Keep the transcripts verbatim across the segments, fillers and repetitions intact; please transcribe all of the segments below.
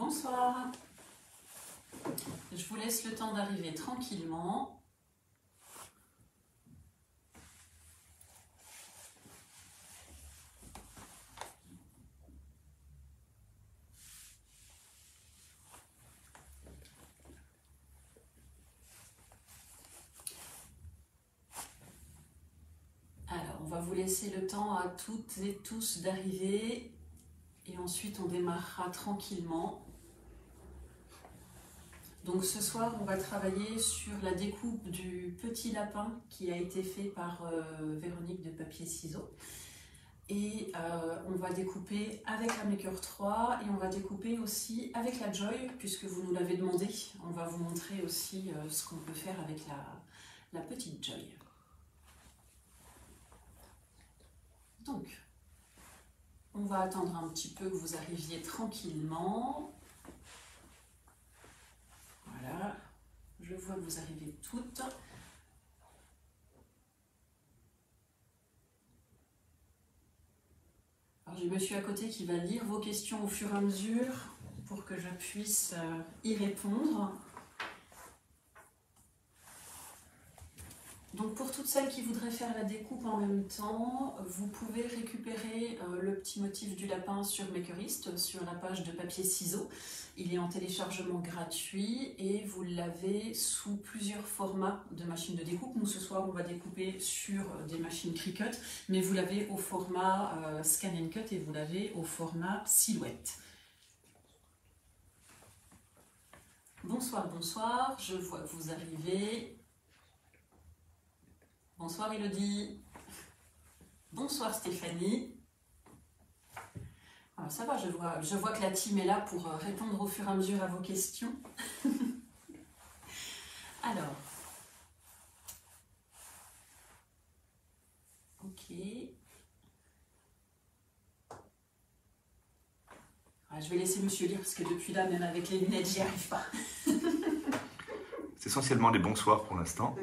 Bonsoir. Je vous laisse le temps d'arriver tranquillement. Alors, on va vous laisser le temps à toutes et tous d'arriver et ensuite on démarrera tranquillement. Donc ce soir, on va travailler sur la découpe du petit lapin qui a été fait par euh, Véronique de Papier Ciseaux. Et euh, on va découper avec la Maker trois et on va découper aussi avec la Joy, puisque vous nous l'avez demandé. On va vous montrer aussi euh, ce qu'on peut faire avec la, la petite Joy. Donc, on va attendre un petit peu que vous arriviez tranquillement. Voilà, je vois que vous arrivez toutes. Alors j'ai monsieur à côté qui va lire vos questions au fur et à mesure pour que je puisse y répondre. Donc pour toutes celles qui voudraient faire la découpe en même temps, vous pouvez récupérer euh, le petit motif du lapin sur Makerist, sur la page de Papier Ciseaux. Il est en téléchargement gratuit et vous l'avez sous plusieurs formats de machines de découpe. Nous ce soir on va découper sur des machines Cricut, mais vous l'avez au format euh, Scan and Cut et vous l'avez au format Silhouette. Bonsoir, bonsoir, je vois que vous arrivez. Bonsoir Elodie. Bonsoir Stéphanie. Alors ça va, je vois, je vois que la team est là pour répondre au fur et à mesure à vos questions. Alors. Ok. Ah, je vais laisser monsieur lire parce que depuis là, même avec les lunettes, j'y arrive pas. C'est essentiellement des bonsoirs pour l'instant.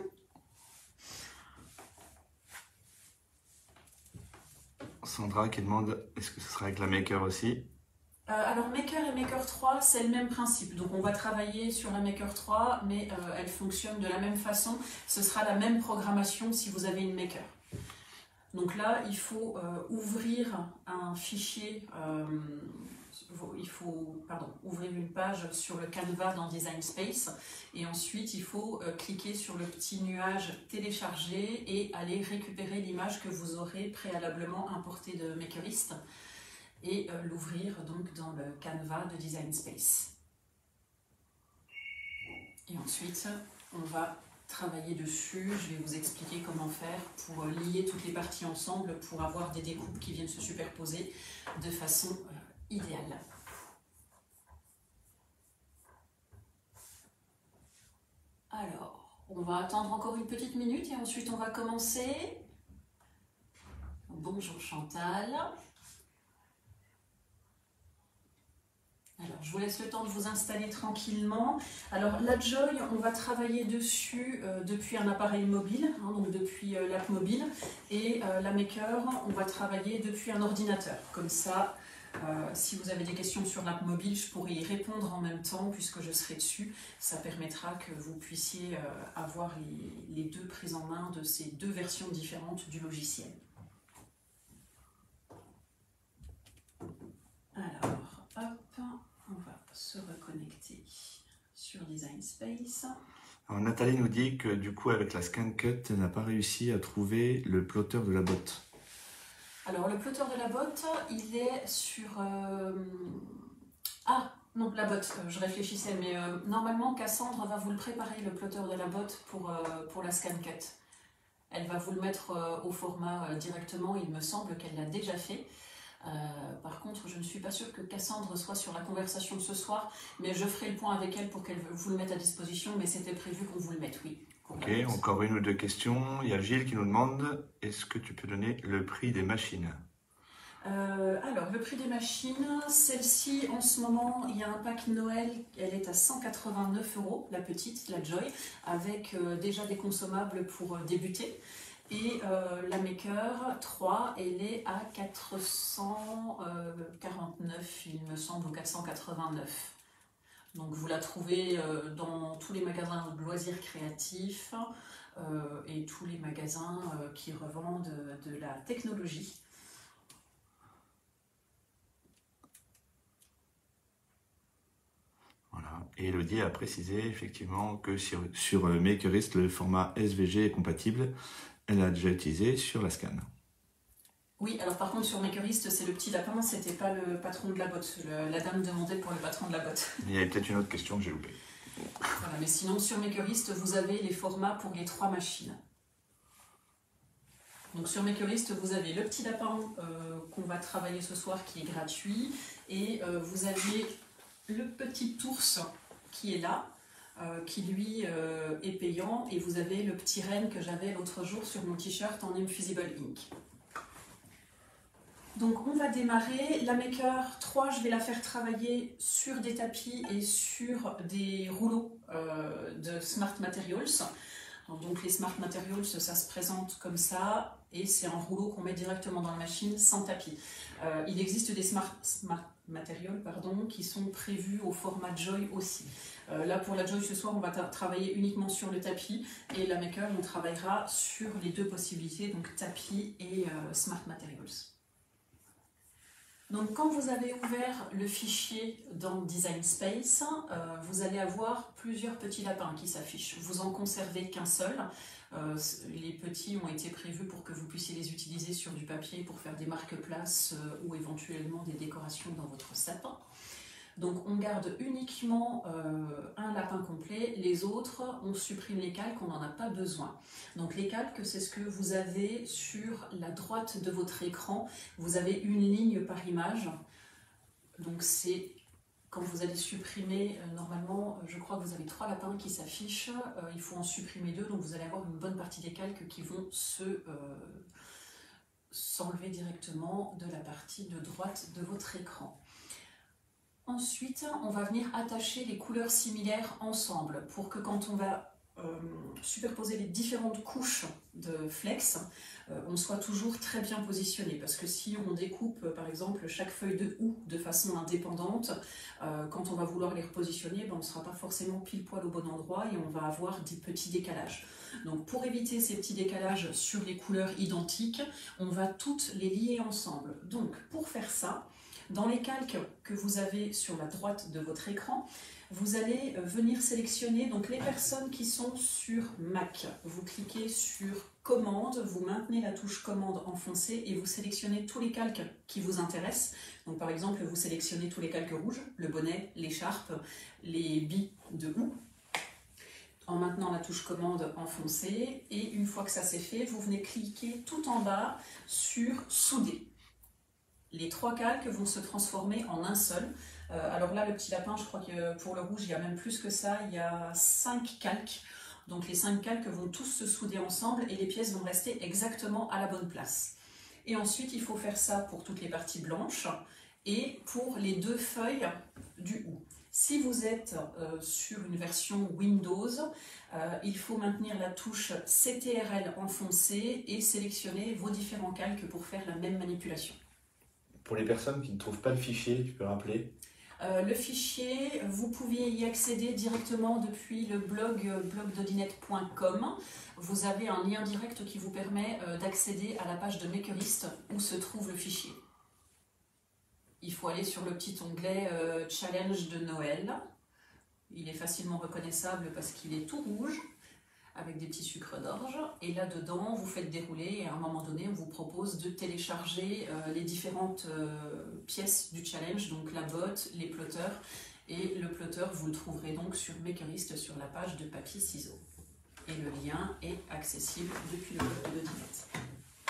Sandra qui demande est-ce que ce sera avec la Maker aussi? euh, Alors Maker et Maker trois c'est le même principe, donc on va travailler sur la Maker trois mais euh, elle fonctionne de la même façon, ce sera la même programmation si vous avez une Maker. Donc là il faut euh, ouvrir un fichier, euh, il faut pardon, ouvrir une page sur le Canva dans Design Space et ensuite il faut euh, cliquer sur le petit nuage télécharger et aller récupérer l'image que vous aurez préalablement importée de Makerist et euh, l'ouvrir donc dans le Canva de Design Space. Et ensuite on va travailler dessus, je vais vous expliquer comment faire pour lier toutes les parties ensemble pour avoir des découpes qui viennent se superposer de façon euh, idéale. Alors, on va attendre encore une petite minute et ensuite on va commencer. Bonjour Chantal. Alors, je vous laisse le temps de vous installer tranquillement. Alors, la Joy, on va travailler dessus euh, depuis un appareil mobile, hein, donc depuis euh, l'app mobile. Et euh, la Maker, on va travailler depuis un ordinateur. Comme ça, euh, si vous avez des questions sur l'app mobile, je pourrai y répondre en même temps puisque je serai dessus. Ça permettra que vous puissiez euh, avoir les, les deux prises en main de ces deux versions différentes du logiciel. Alors, hop. On va se reconnecter sur Design Space. Alors, Nathalie nous dit que du coup avec la Scan Cut, elle n'a pas réussi à trouver le plotter de la botte. Alors le plotter de la botte, il est sur... Euh... Ah non, la botte, euh, je réfléchissais, mais euh, normalement Cassandre va vous le préparer, le plotter de la botte pour, euh, pour la Scan Cut. Elle va vous le mettre euh, au format euh, directement, il me semble qu'elle l'a déjà fait. Euh, par contre, je ne suis pas sûre que Cassandre soit sur la conversation de ce soir, mais je ferai le point avec elle pour qu'elle vous le mette à disposition, mais c'était prévu qu'on vous le mette, oui. Ok, encore une ou deux questions. Il y a Gilles qui nous demande, est-ce que tu peux donner le prix des machines? euh, Alors, le prix des machines, celle-ci, en ce moment, il y a un pack Noël, elle est à cent quatre-vingt-neuf euros, la petite, la Joy, avec euh, déjà des consommables pour euh, débuter. Et euh, la Maker trois, elle est à quatre cent quarante-neuf, il me semble, ou quatre cent quatre-vingt-neuf. Donc vous la trouvez euh, dans tous les magasins de loisirs créatifs euh, et tous les magasins euh, qui revendent de la technologie. Voilà. Et Elodie a précisé effectivement que sur, sur Makerist, le format S V G est compatible. Elle a déjà utilisé sur la Scan. Oui, alors par contre sur Makerist, c'est le petit lapin, c'était pas le patron de la botte. Le, la dame demandait pour le patron de la botte. Il y avait peut-être une autre question que j'ai loupée. Voilà, mais sinon sur Makerist, vous avez les formats pour les trois machines. Donc sur Makerist, vous avez le petit lapin euh, qu'on va travailler ce soir qui est gratuit et euh, vous avez le petit ours qui est là, euh, qui lui euh, est payant, et vous avez le petit renne que j'avais l'autre jour sur mon t-shirt en Infusible Ink. Donc on va démarrer. La Maker trois, je vais la faire travailler sur des tapis et sur des rouleaux euh, de Smart Materials. Donc les Smart Materials, ça se présente comme ça, et c'est un rouleau qu'on met directement dans la machine sans tapis. Euh, il existe des Smart, Smart Materials pardon, qui sont prévus au format Joy aussi. Euh, là pour la Joy ce soir, on va travailler uniquement sur le tapis, et la Maker, on travaillera sur les deux possibilités, donc tapis et euh, Smart Materials. Donc quand vous avez ouvert le fichier dans Design Space, euh, vous allez avoir plusieurs petits lapins qui s'affichent. Vous en conservez qu'un seul. Euh, les petits ont été prévus pour que vous puissiez les utiliser sur du papier pour faire des marque-places euh, ou éventuellement des décorations dans votre sapin. Donc on garde uniquement euh, un lapin complet, les autres on supprime les calques, on n'en a pas besoin. Donc les calques, c'est ce que vous avez sur la droite de votre écran, vous avez une ligne par image, donc c'est quand vous allez supprimer, euh, normalement je crois que vous avez trois lapins qui s'affichent, euh, il faut en supprimer deux, donc vous allez avoir une bonne partie des calques qui vont se euh, s'enlever directement de la partie de droite de votre écran. Ensuite, on va venir attacher les couleurs similaires ensemble pour que quand on va euh, superposer les différentes couches de flex, euh, on soit toujours très bien positionné. Parce que si on découpe, euh, par exemple, chaque feuille de houx de façon indépendante, euh, quand on va vouloir les repositionner, ben, on ne sera pas forcément pile poil au bon endroit et on va avoir des petits décalages. Donc pour éviter ces petits décalages sur les couleurs identiques, on va toutes les lier ensemble. Donc pour faire ça, dans les calques que vous avez sur la droite de votre écran, vous allez venir sélectionner donc les personnes qui sont sur Mac. Vous cliquez sur Commande, vous maintenez la touche Commande enfoncée et vous sélectionnez tous les calques qui vous intéressent. Donc par exemple, vous sélectionnez tous les calques rouges, le bonnet, l'écharpe, les billes de houx, en maintenant la touche Commande enfoncée. Et une fois que ça c'est fait, vous venez cliquer tout en bas sur Souder. Les trois calques vont se transformer en un seul. Euh, alors là, le petit lapin, je crois que pour le rouge, il y a même plus que ça. Il y a cinq calques. Donc les cinq calques vont tous se souder ensemble et les pièces vont rester exactement à la bonne place. Et ensuite, il faut faire ça pour toutes les parties blanches et pour les deux feuilles du houx. Si vous êtes euh, sur une version Windows, euh, il faut maintenir la touche C T R L enfoncée et sélectionner vos différents calques pour faire la même manipulation. Pour les personnes qui ne trouvent pas le fichier, tu peux rappeler? euh, Le fichier, vous pouvez y accéder directement depuis le blog euh, blog dodinet point com. Vous avez un lien direct qui vous permet euh, d'accéder à la page de Makerist où se trouve le fichier. Il faut aller sur le petit onglet euh, Challenge de Noël. Il est facilement reconnaissable parce qu'il est tout rouge, avec des petits sucres d'orge, et là-dedans, vous faites dérouler, et à un moment donné, on vous propose de télécharger euh, les différentes euh, pièces du challenge, donc la botte, les plotters, et le plotter, vous le trouverez donc sur Makerist, sur la page de papier ciseaux. Et le lien est accessible depuis le blog de Dodinet.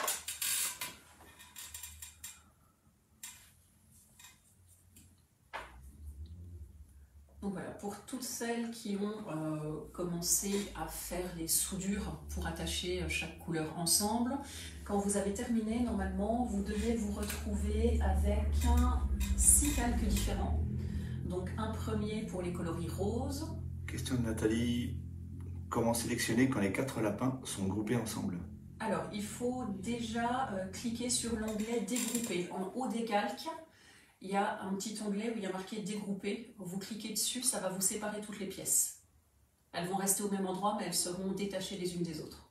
Donc voilà, pour toutes celles qui ont euh, commencé à faire les soudures pour attacher chaque couleur ensemble, quand vous avez terminé, normalement, vous devez vous retrouver avec un, six calques différents. Donc un premier pour les coloris roses. Question de Nathalie, comment sélectionner quand les quatre lapins sont groupés ensemble? Alors, il faut déjà euh, cliquer sur l'onglet Dégrouper en haut des calques il y a un petit onglet où il y a marqué dégrouper. Vous cliquez dessus, ça va vous séparer toutes les pièces. Elles vont rester au même endroit, mais elles seront détachées les unes des autres.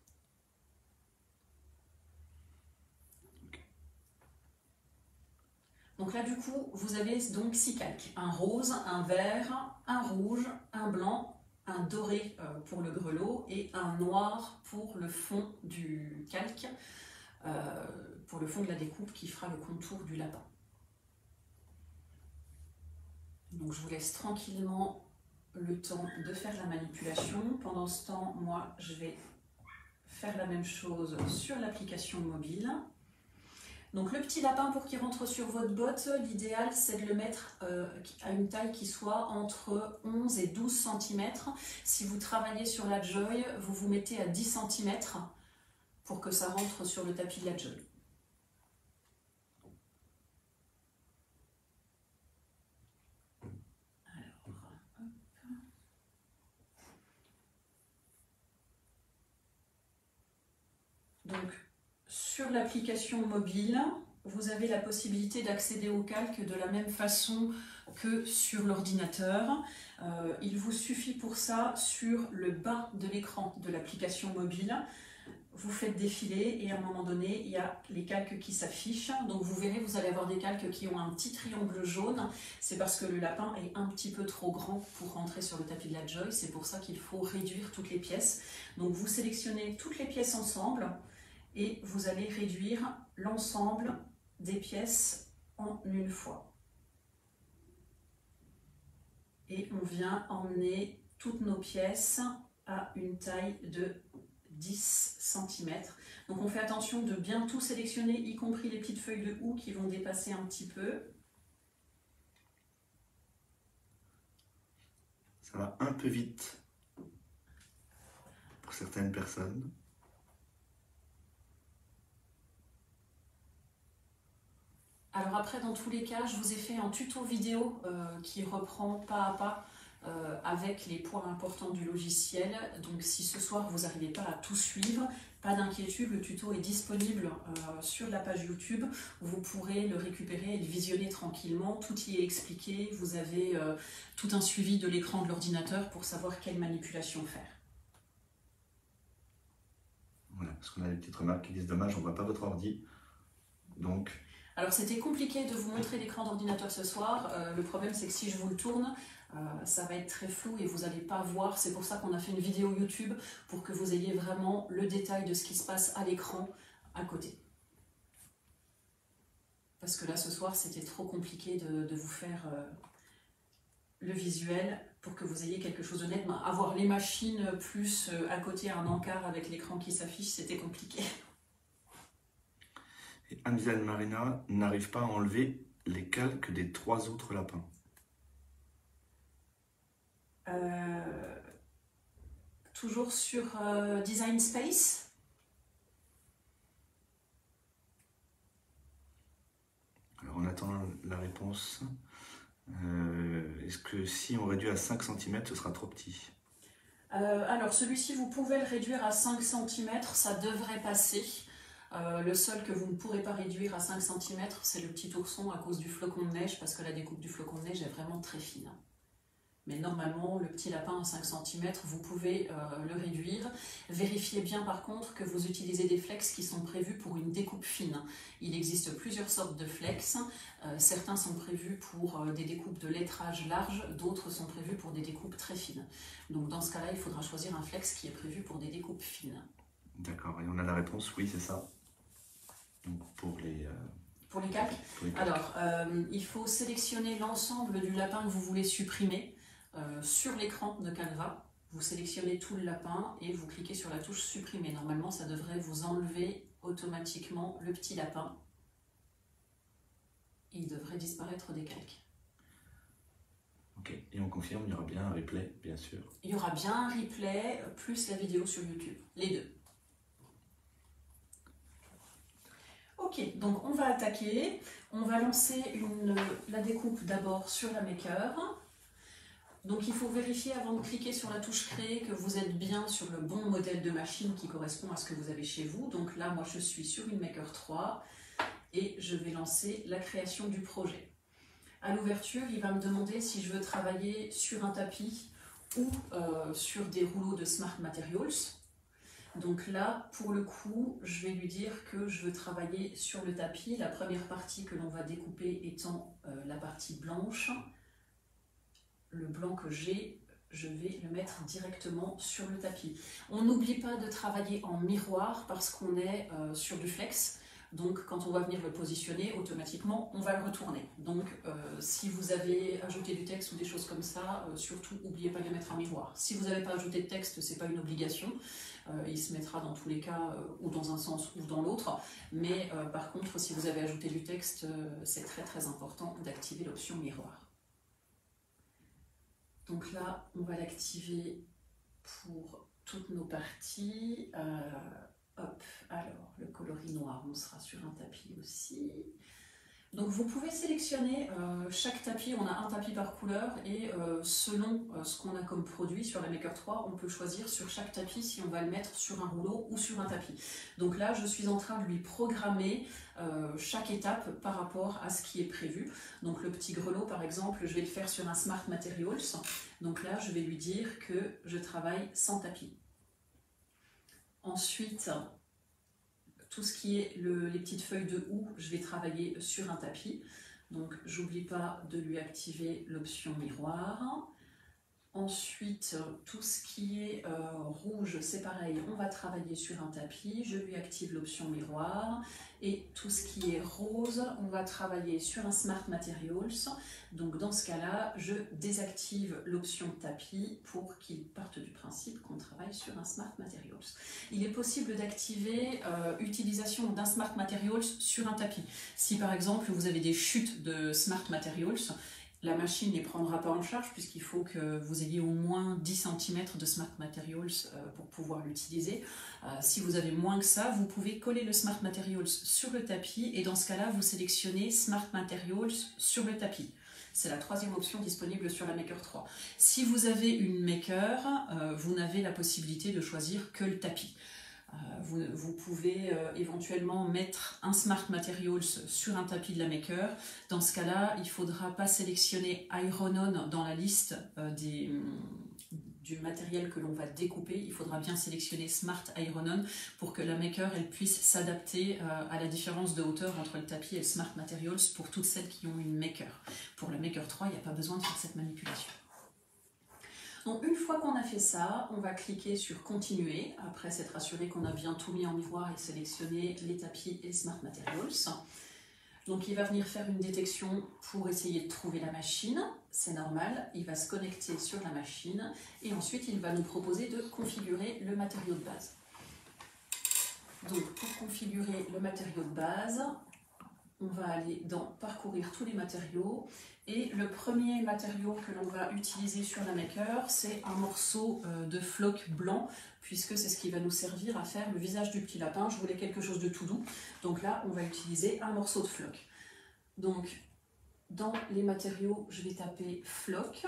Donc là, du coup, vous avez donc six calques. Un rose, un vert, un rouge, un blanc, un doré pour le grelot et un noir pour le fond du calque, euh, pour le fond de la découpe qui fera le contour du lapin. Donc je vous laisse tranquillement le temps de faire la manipulation. Pendant ce temps, moi, je vais faire la même chose sur l'application mobile. Donc le petit lapin, pour qu'il rentre sur votre botte, l'idéal c'est de le mettre euh, à une taille qui soit entre onze et douze centimètres. Si vous travaillez sur la Joy, vous vous mettez à dix centimètres pour que ça rentre sur le tapis de la Joy. Donc, sur l'application mobile, vous avez la possibilité d'accéder au calque de la même façon que sur l'ordinateur. Euh, il vous suffit pour ça, sur le bas de l'écran de l'application mobile, vous faites défiler et à un moment donné, il y a les calques qui s'affichent. Donc vous verrez, vous allez avoir des calques qui ont un petit triangle jaune. C'est parce que le lapin est un petit peu trop grand pour rentrer sur le tapis de la Joy. C'est pour ça qu'il faut réduire toutes les pièces. Donc vous sélectionnez toutes les pièces ensemble et vous allez réduire l'ensemble des pièces en une fois. Et on vient emmener toutes nos pièces à une taille de dix centimètres. Donc on fait attention de bien tout sélectionner, y compris les petites feuilles de houx qui vont dépasser un petit peu. Ça va un peu vite pour certaines personnes. Alors après, dans tous les cas, je vous ai fait un tuto vidéo euh, qui reprend pas à pas euh, avec les points importants du logiciel. Donc si ce soir vous n'arrivez pas à tout suivre, pas d'inquiétude, le tuto est disponible euh, sur la page YouTube. Vous pourrez le récupérer et le visionner tranquillement. Tout y est expliqué. Vous avez euh, tout un suivi de l'écran de l'ordinateur pour savoir quelle manipulation faire. Voilà, parce qu'on a des petites remarques qui disent dommage, on ne voit pas votre ordi. Donc... Alors c'était compliqué de vous montrer l'écran d'ordinateur ce soir. Euh, le problème c'est que si je vous le tourne, euh, ça va être très flou et vous n'allez pas voir. C'est pour ça qu'on a fait une vidéo YouTube pour que vous ayez vraiment le détail de ce qui se passe à l'écran à côté. Parce que là ce soir c'était trop compliqué de, de vous faire euh, le visuel pour que vous ayez quelque chose de net. Ben, avoir les machines plus euh, à côté un encart avec l'écran qui s'affiche, c'était compliqué. Et Amzal Marina n'arrive pas à enlever les calques des trois autres lapins. Euh, toujours sur euh, Design Space. Alors on attend la réponse. Euh, Est-ce que si on réduit à cinq centimètres, ce sera trop petit? euh, Alors celui-ci, vous pouvez le réduire à cinq centimètres, ça devrait passer. Euh, le seul que vous ne pourrez pas réduire à cinq centimètres, c'est le petit ourson à cause du flocon de neige, parce que la découpe du flocon de neige est vraiment très fine. Mais normalement, le petit lapin à cinq centimètres, vous pouvez euh, le réduire. Vérifiez bien par contre que vous utilisez des flex qui sont prévus pour une découpe fine. Il existe plusieurs sortes de flex. Euh, certains sont prévus pour euh, des découpes de lettrage large, d'autres sont prévus pour des découpes très fines. Donc dans ce cas-là, il faudra choisir un flex qui est prévu pour des découpes fines. D'accord, et on a la réponse, oui, c'est ça. Donc pour les... Euh... Pour les calques, pour les calques. Alors, euh, il faut sélectionner l'ensemble du lapin que vous voulez supprimer euh, sur l'écran de Canva. Vous sélectionnez tout le lapin et vous cliquez sur la touche supprimer. Normalement, ça devrait vous enlever automatiquement le petit lapin. Il devrait disparaître des calques. Ok, et on confirme, il y aura bien un replay, bien sûr. Il y aura bien un replay, plus la vidéo sur YouTube, les deux. Ok, donc on va attaquer. On va lancer une, la découpe d'abord sur la Maker. Donc il faut vérifier avant de cliquer sur la touche créer que vous êtes bien sur le bon modèle de machine qui correspond à ce que vous avez chez vous. Donc là, moi je suis sur une Maker trois et je vais lancer la création du projet. À l'ouverture, il va me demander si je veux travailler sur un tapis ou euh, sur des rouleaux de Smart Materials. Donc là, pour le coup, je vais lui dire que je veux travailler sur le tapis. La première partie que l'on va découper étant euh, la partie blanche. Le blanc que j'ai, je vais le mettre directement sur le tapis. On n'oublie pas de travailler en miroir parce qu'on est euh, sur du flex. Donc quand on va venir le positionner, automatiquement, on va le retourner. Donc euh, si vous avez ajouté du texte ou des choses comme ça, euh, surtout, n'oubliez pas de le mettre en miroir. Si vous n'avez pas ajouté de texte, ce n'est pas une obligation. Euh, il se mettra dans tous les cas, euh, ou dans un sens ou dans l'autre. Mais euh, par contre, si vous avez ajouté du texte, euh, c'est très très important d'activer l'option miroir. Donc là, on va l'activer pour toutes nos parties. Euh, hop, alors, le coloris noir, on sera sur un tapis aussi. Donc vous pouvez sélectionner euh, chaque tapis, on a un tapis par couleur et euh, selon euh, ce qu'on a comme produit sur la Maker trois, on peut choisir sur chaque tapis si on va le mettre sur un rouleau ou sur un tapis. Donc là, je suis en train de lui programmer euh, chaque étape par rapport à ce qui est prévu. Donc le petit grelot, par exemple, je vais le faire sur un Smart Materials. Donc là, je vais lui dire que je travaille sans tapis. Ensuite, tout ce qui est le, les petites feuilles de houx, je vais travailler sur un tapis. Donc, j'oublie pas de lui activer l'option miroir. Ensuite, tout ce qui est euh, rouge, c'est pareil, on va travailler sur un tapis. Je lui active l'option miroir. Et tout ce qui est rose, on va travailler sur un Smart Materials. Donc, dans ce cas-là, je désactive l'option tapis pour qu'il parte du principe qu'on travaille sur un Smart Materials. Il est possible d'activer euh, utilisation d'un Smart Materials sur un tapis. Si par exemple, vous avez des chutes de Smart Materials, la machine ne les prendra pas en charge puisqu'il faut que vous ayez au moins dix centimètres de Smart Materials pour pouvoir l'utiliser. Si vous avez moins que ça, vous pouvez coller le Smart Materials sur le tapis et dans ce cas-là, vous sélectionnez Smart Materials sur le tapis. C'est la troisième option disponible sur la Maker trois. Si vous avez une Maker, vous n'avez la possibilité de choisir que le tapis. Euh, vous, vous pouvez euh, éventuellement mettre un Smart Materials sur un tapis de la Maker. Dans ce cas-là, il ne faudra pas sélectionner Iron On dans la liste euh, des, du matériel que l'on va découper. Il faudra bien sélectionner Smart Iron On pour que la Maker elle puisse s'adapter euh, à la différence de hauteur entre le tapis et le Smart Materials pour toutes celles qui ont une Maker. Pour la Maker trois, il n'y a pas besoin de faire cette manipulation. Donc une fois qu'on a fait ça, on va cliquer sur continuer, après s'être assuré qu'on a bien tout mis en miroir et sélectionné les tapis et Smart Materials. Donc il va venir faire une détection pour essayer de trouver la machine, c'est normal, il va se connecter sur la machine et ensuite il va nous proposer de configurer le matériau de base. Donc pour configurer le matériau de base, on va aller dans parcourir tous les matériaux et le premier matériau que l'on va utiliser sur la Maker, c'est un morceau de floc blanc puisque c'est ce qui va nous servir à faire le visage du petit lapin. Je voulais quelque chose de tout doux, donc là on va utiliser un morceau de floc. Donc dans les matériaux, je vais taper floc.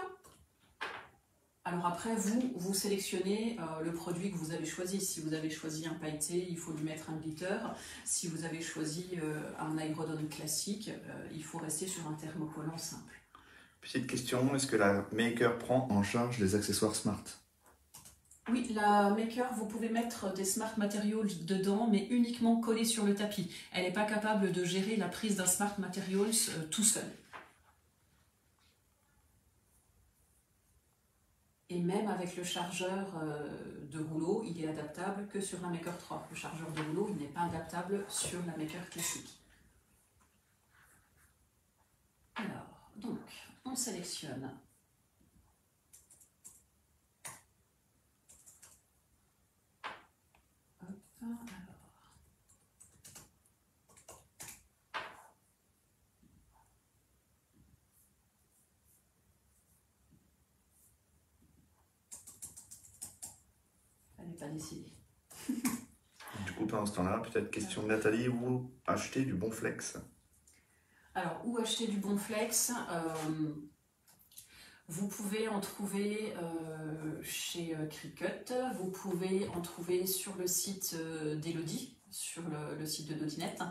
Alors après, vous, vous sélectionnez euh, le produit que vous avez choisi. Si vous avez choisi un pailleté, il faut lui mettre un glitter. Si vous avez choisi euh, un Iron On classique, euh, il faut rester sur un thermocollant simple. Petite question, est-ce que la Maker prend en charge les accessoires Smart? Oui, la Maker, vous pouvez mettre des Smart Materials dedans, mais uniquement collés sur le tapis. Elle n'est pas capable de gérer la prise d'un Smart Materials euh, tout seul. Et même avec le chargeur de rouleau, il est adaptable que sur la Maker trois. Le chargeur de rouleau, il n'est pas adaptable sur la Maker classique. Alors, donc, on sélectionne. Hop, alors. Pas décidé. Du coup, pendant ce temps-là, peut-être question de Nathalie, où acheter du bon flex? Alors, où acheter du bon flex? euh, Vous pouvez en trouver euh, chez euh, Cricut, vous pouvez en trouver sur le site euh, d'Elodie, sur le, le site de Dotinette.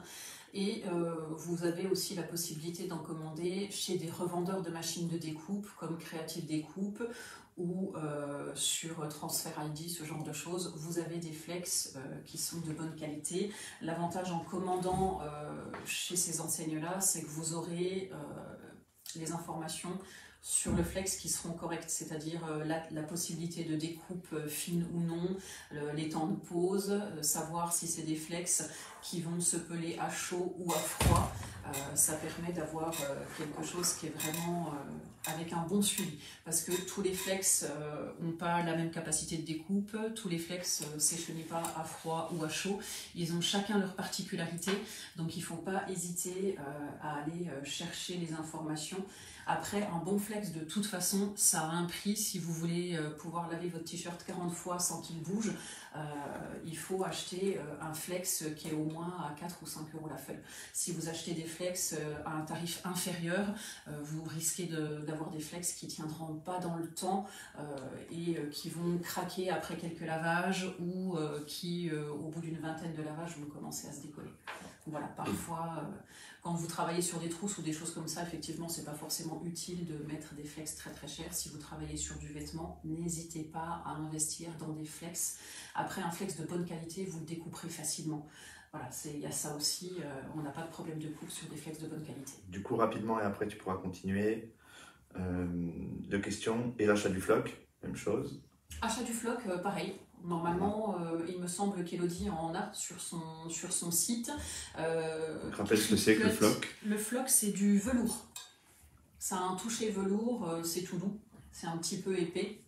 Et euh, vous avez aussi la possibilité d'en commander chez des revendeurs de machines de découpe comme Creative Découpe ou euh, sur Transfer I D, ce genre de choses. Vous avez des flex euh, qui sont de bonne qualité. L'avantage en commandant euh, chez ces enseignes-là, c'est que vous aurez euh, les informations sur le flex qui seront correctes, c'est-à-dire euh, la, la possibilité de découpe euh, fine ou non, le, les temps de pause, euh, savoir si c'est des flex qui vont se peler à chaud ou à froid. Euh, ça permet d'avoir euh, quelque chose qui est vraiment euh, avec un bon suivi, parce que tous les flex n'ont euh, pas la même capacité de découpe, tous les flex ne euh, s'échenillent pas à froid ou à chaud, ils ont chacun leur particularité, donc il ne faut pas hésiter euh, à aller euh, chercher les informations. Après, un bon flex, de toute façon, ça a un prix. Si vous voulez euh, pouvoir laver votre t-shirt quarante fois sans qu'il bouge, euh, il faut acheter euh, un flex qui est au moins à quatre ou cinq euros la feuille. Si vous achetez des flex euh, à un tarif inférieur, euh, vous risquez d'avoir de, des flex qui ne tiendront pas dans le temps euh, et euh, qui vont craquer après quelques lavages ou euh, qui, euh, au bout d'une vingtaine de lavages, vont commencer à se décoller. Voilà, parfois... Euh, Quand vous travaillez sur des trousses ou des choses comme ça, effectivement, c'est pas forcément utile de mettre des flex très très chers. Si vous travaillez sur du vêtement, n'hésitez pas à investir dans des flex. Après, un flex de bonne qualité, vous le découperez facilement. Voilà, il y a ça aussi, euh, on n'a pas de problème de coupe sur des flex de bonne qualité. Du coup, rapidement, et après tu pourras continuer. Euh, deux questions. Et l'achat du floc, même chose. Achat du floc, euh, pareil. Normalement, euh, il me semble qu'Elodie en a sur son, sur son site. Euh, rappelle ce que c'est que le floc. Le floc, c'est du velours. Ça a un toucher velours, euh, c'est tout doux. C'est un petit peu épais.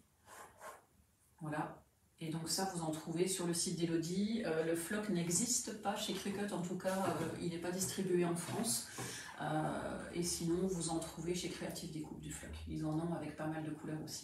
Voilà. Et donc ça, vous en trouvez sur le site d'Elodie. Euh, le floc n'existe pas chez Cricut, en tout cas, euh, il n'est pas distribué en France. Euh, et sinon, vous en trouvez chez Creative Découpe du floc. Ils en ont avec pas mal de couleurs aussi.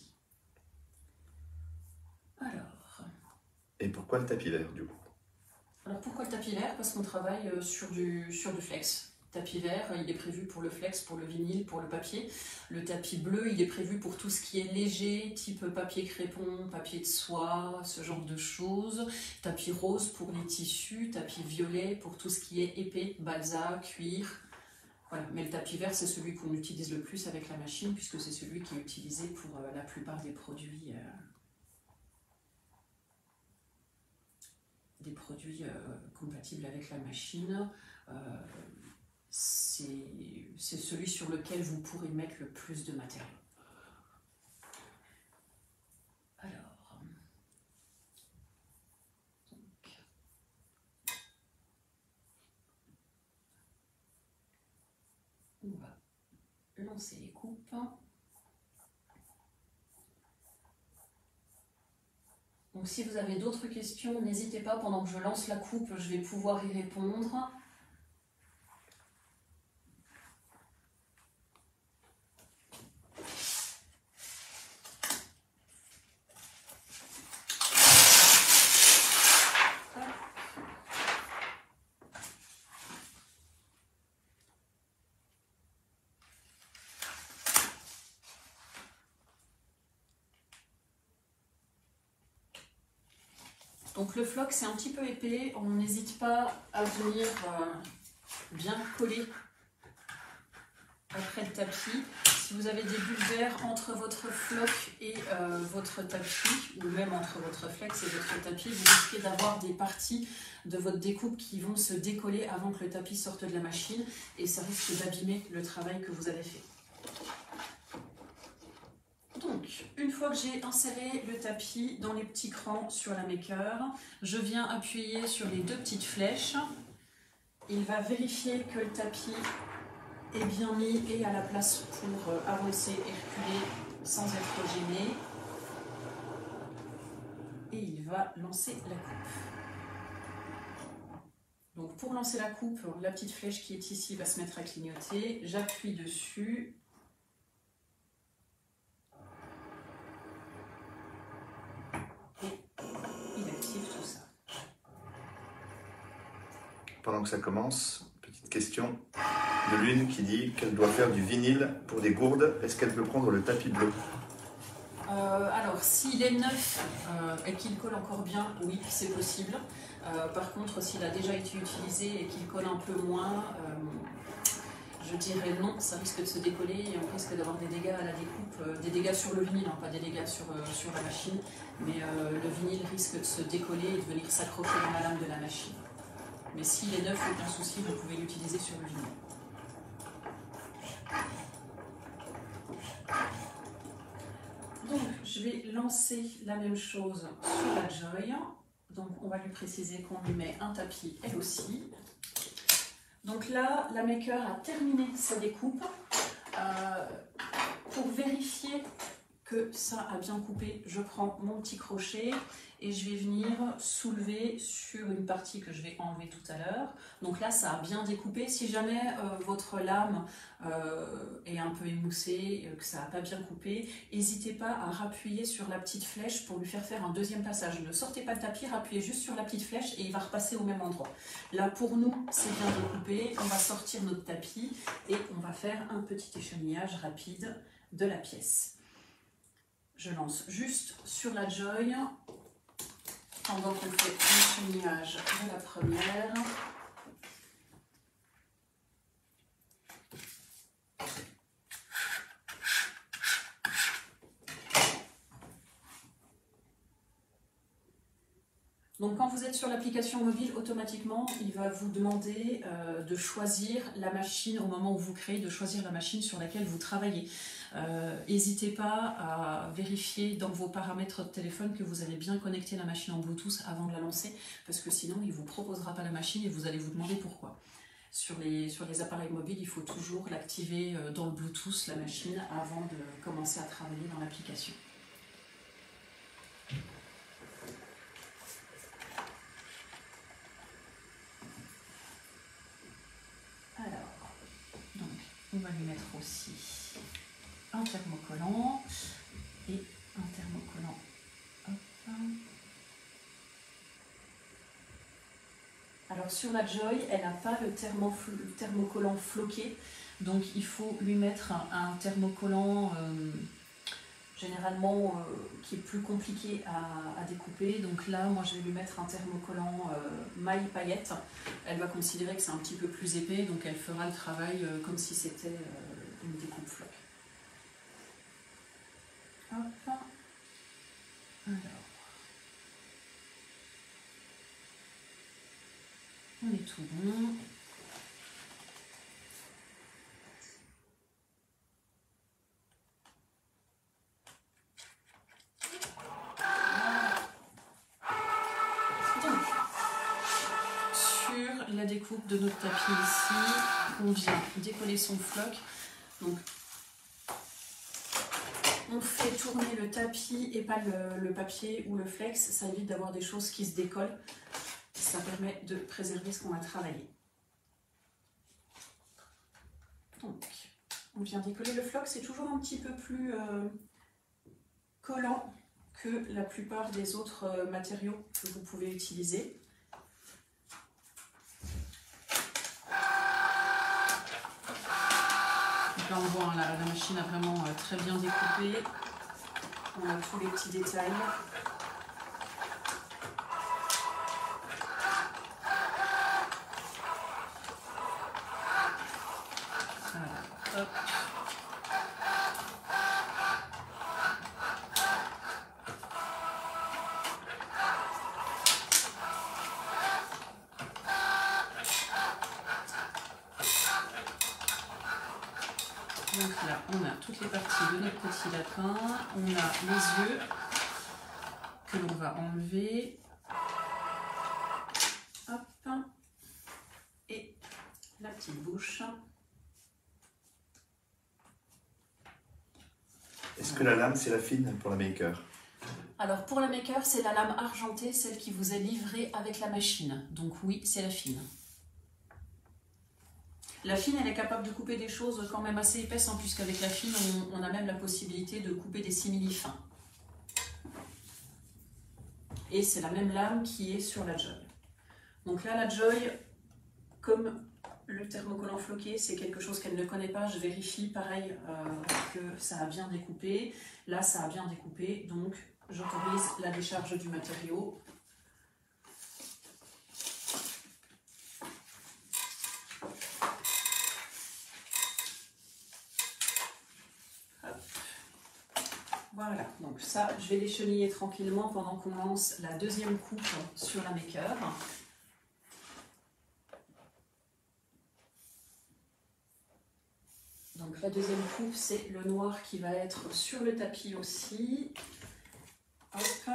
Alors... Et pourquoi le tapis vert, du coup? Alors pourquoi le tapis vert? Parce qu'on travaille sur du, sur du flex. Le tapis vert, il est prévu pour le flex, pour le vinyle, pour le papier. Le tapis bleu, il est prévu pour tout ce qui est léger, type papier crépon, papier de soie, ce genre de choses. Tapis rose pour les tissus, tapis violet pour tout ce qui est épais, balsa, cuir. Voilà. Mais le tapis vert, c'est celui qu'on utilise le plus avec la machine, puisque c'est celui qui est utilisé pour la plupart des produits... Euh, des produits euh, compatibles avec la machine, euh, c'est celui sur lequel vous pourrez mettre le plus de matériaux. Alors, donc, on va lancer les coupes. Donc si vous avez d'autres questions, n'hésitez pas, pendant que je lance la coupe, je vais pouvoir y répondre. Donc le floc, c'est un petit peu épais, on n'hésite pas à venir euh, bien coller après le tapis. Si vous avez des bulles verts entre votre floc et euh, votre tapis, ou même entre votre flex et votre tapis, vous risquez d'avoir des parties de votre découpe qui vont se décoller avant que le tapis sorte de la machine, et ça risque d'abîmer le travail que vous avez fait. Donc, une fois que j'ai inséré le tapis dans les petits crans sur la maker, je viens appuyer sur les deux petites flèches. Il va vérifier que le tapis est bien mis et à la place pour avancer et reculer sans être gêné. Et il va lancer la coupe. Donc pour lancer la coupe, la petite flèche qui est ici va se mettre à clignoter. J'appuie dessus. Pendant que ça commence, petite question de Lune qui dit qu'elle doit faire du vinyle pour des gourdes. Est-ce qu'elle peut prendre le tapis bleu? euh, Alors, s'il est neuf euh, et qu'il colle encore bien, oui, c'est possible. Euh, par contre, s'il a déjà été utilisé et qu'il colle un peu moins, euh, je dirais non, ça risque de se décoller et on risque d'avoir des dégâts à la découpe, euh, des dégâts sur le vinyle, hein, pas des dégâts sur, euh, sur la machine, mais euh, le vinyle risque de se décoller et de venir s'accrocher dans la lame de la machine. Mais s'il est neuf, aucun souci, vous pouvez l'utiliser sur le vinyle. Donc, je vais lancer la même chose sur la Joy. Donc, on va lui préciser qu'on lui met un tapis, elle aussi. Donc là, la maker a terminé sa découpe. Euh, pour vérifier que ça a bien coupé, je prends mon petit crochet et je vais venir soulever sur une partie que je vais enlever tout à l'heure. Donc là, ça a bien découpé. Si jamais euh, votre lame euh, est un peu émoussée, que ça n'a pas bien coupé, n'hésitez pas à rappuyer sur la petite flèche pour lui faire faire un deuxième passage. Ne sortez pas le tapis, rappuyez juste sur la petite flèche et il va repasser au même endroit. Là, pour nous, c'est bien découpé. On va sortir notre tapis et on va faire un petit échenillage rapide de la pièce. Je lance juste sur la Joy pendant qu'on fait l'échenillage de la première. Donc quand vous êtes sur l'application mobile, automatiquement, il va vous demander euh, de choisir la machine au moment où vous créez, de choisir la machine sur laquelle vous travaillez. N'hésitez euh, pas à vérifier dans vos paramètres de téléphone que vous avez bien connecté la machine en Bluetooth avant de la lancer, parce que sinon il ne vous proposera pas la machine et vous allez vous demander pourquoi. Sur les, sur les appareils mobiles, il faut toujours l'activer dans le Bluetooth, la machine, avant de commencer à travailler dans l'application. Alors, donc, on va lui mettre aussi un thermocollant et un thermocollant. Hop. Alors sur la Joy, elle n'a pas le, thermo, le thermocollant floqué, donc il faut lui mettre un, un thermocollant euh, généralement euh, qui est plus compliqué à, à découper. Donc là, moi je vais lui mettre un thermocollant euh, maille paillette. Elle va considérer que c'est un petit peu plus épais, donc elle fera le travail euh, comme si c'était euh, une découpe floc. Hop. Alors. On est tout bon. Donc, sur la découpe de notre tapis ici, on vient décoller son floc. Donc, on fait tourner le tapis et pas le, le papier ou le flex. Ça évite d'avoir des choses qui se décollent. Ça permet de préserver ce qu'on a travaillé. Donc, on vient décoller le floc. C'est toujours un petit peu plus euh, collant que la plupart des autres euh, matériaux que vous pouvez utiliser. Donc là, on voit, hein, la, la machine a vraiment euh, très bien découpé. On a tous les petits détails. Hop. Donc là, on a toutes les parties de notre petit lapin. On a les yeux que l'on va enlever. Hop. Et la petite bouche. Est-ce que la lame, c'est la fine pour la maker? Alors pour la maker, c'est la lame argentée, celle qui vous est livrée avec la machine. Donc oui, c'est la fine. La fine, elle est capable de couper des choses quand même assez épaisses, hein, puisqu'avec la fine, on, on a même la possibilité de couper des simili fins. Et c'est la même lame qui est sur la Joy. Donc là, la Joy, comme le thermocollant floqué, c'est quelque chose qu'elle ne connaît pas. Je vérifie, pareil, euh, que ça a bien découpé. Là, ça a bien découpé, donc j'autorise la décharge du matériau. Voilà, donc ça, je vais les cheniller tranquillement pendant qu'on lance la deuxième coupe sur la maker. Donc la deuxième coupe, c'est le noir qui va être sur le tapis aussi. Hop.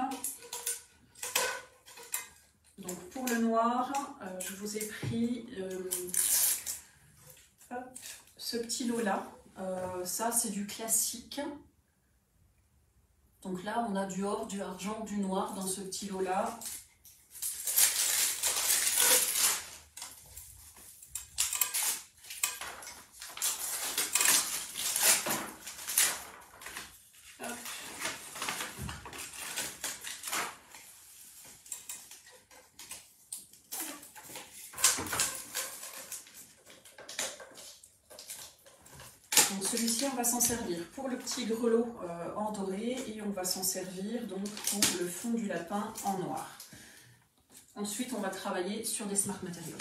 Donc pour le noir, euh, je vous ai pris euh, hop, ce petit lot-là. Euh, ça, c'est du classique. Donc là, on a du or, du argent, du noir dans ce petit lot-là. Donc celui-ci, on va s'en servir pour le petit grelot euh, en doré et on va s'en servir donc pour le fond du lapin en noir. Ensuite, on va travailler sur des Smart Materials.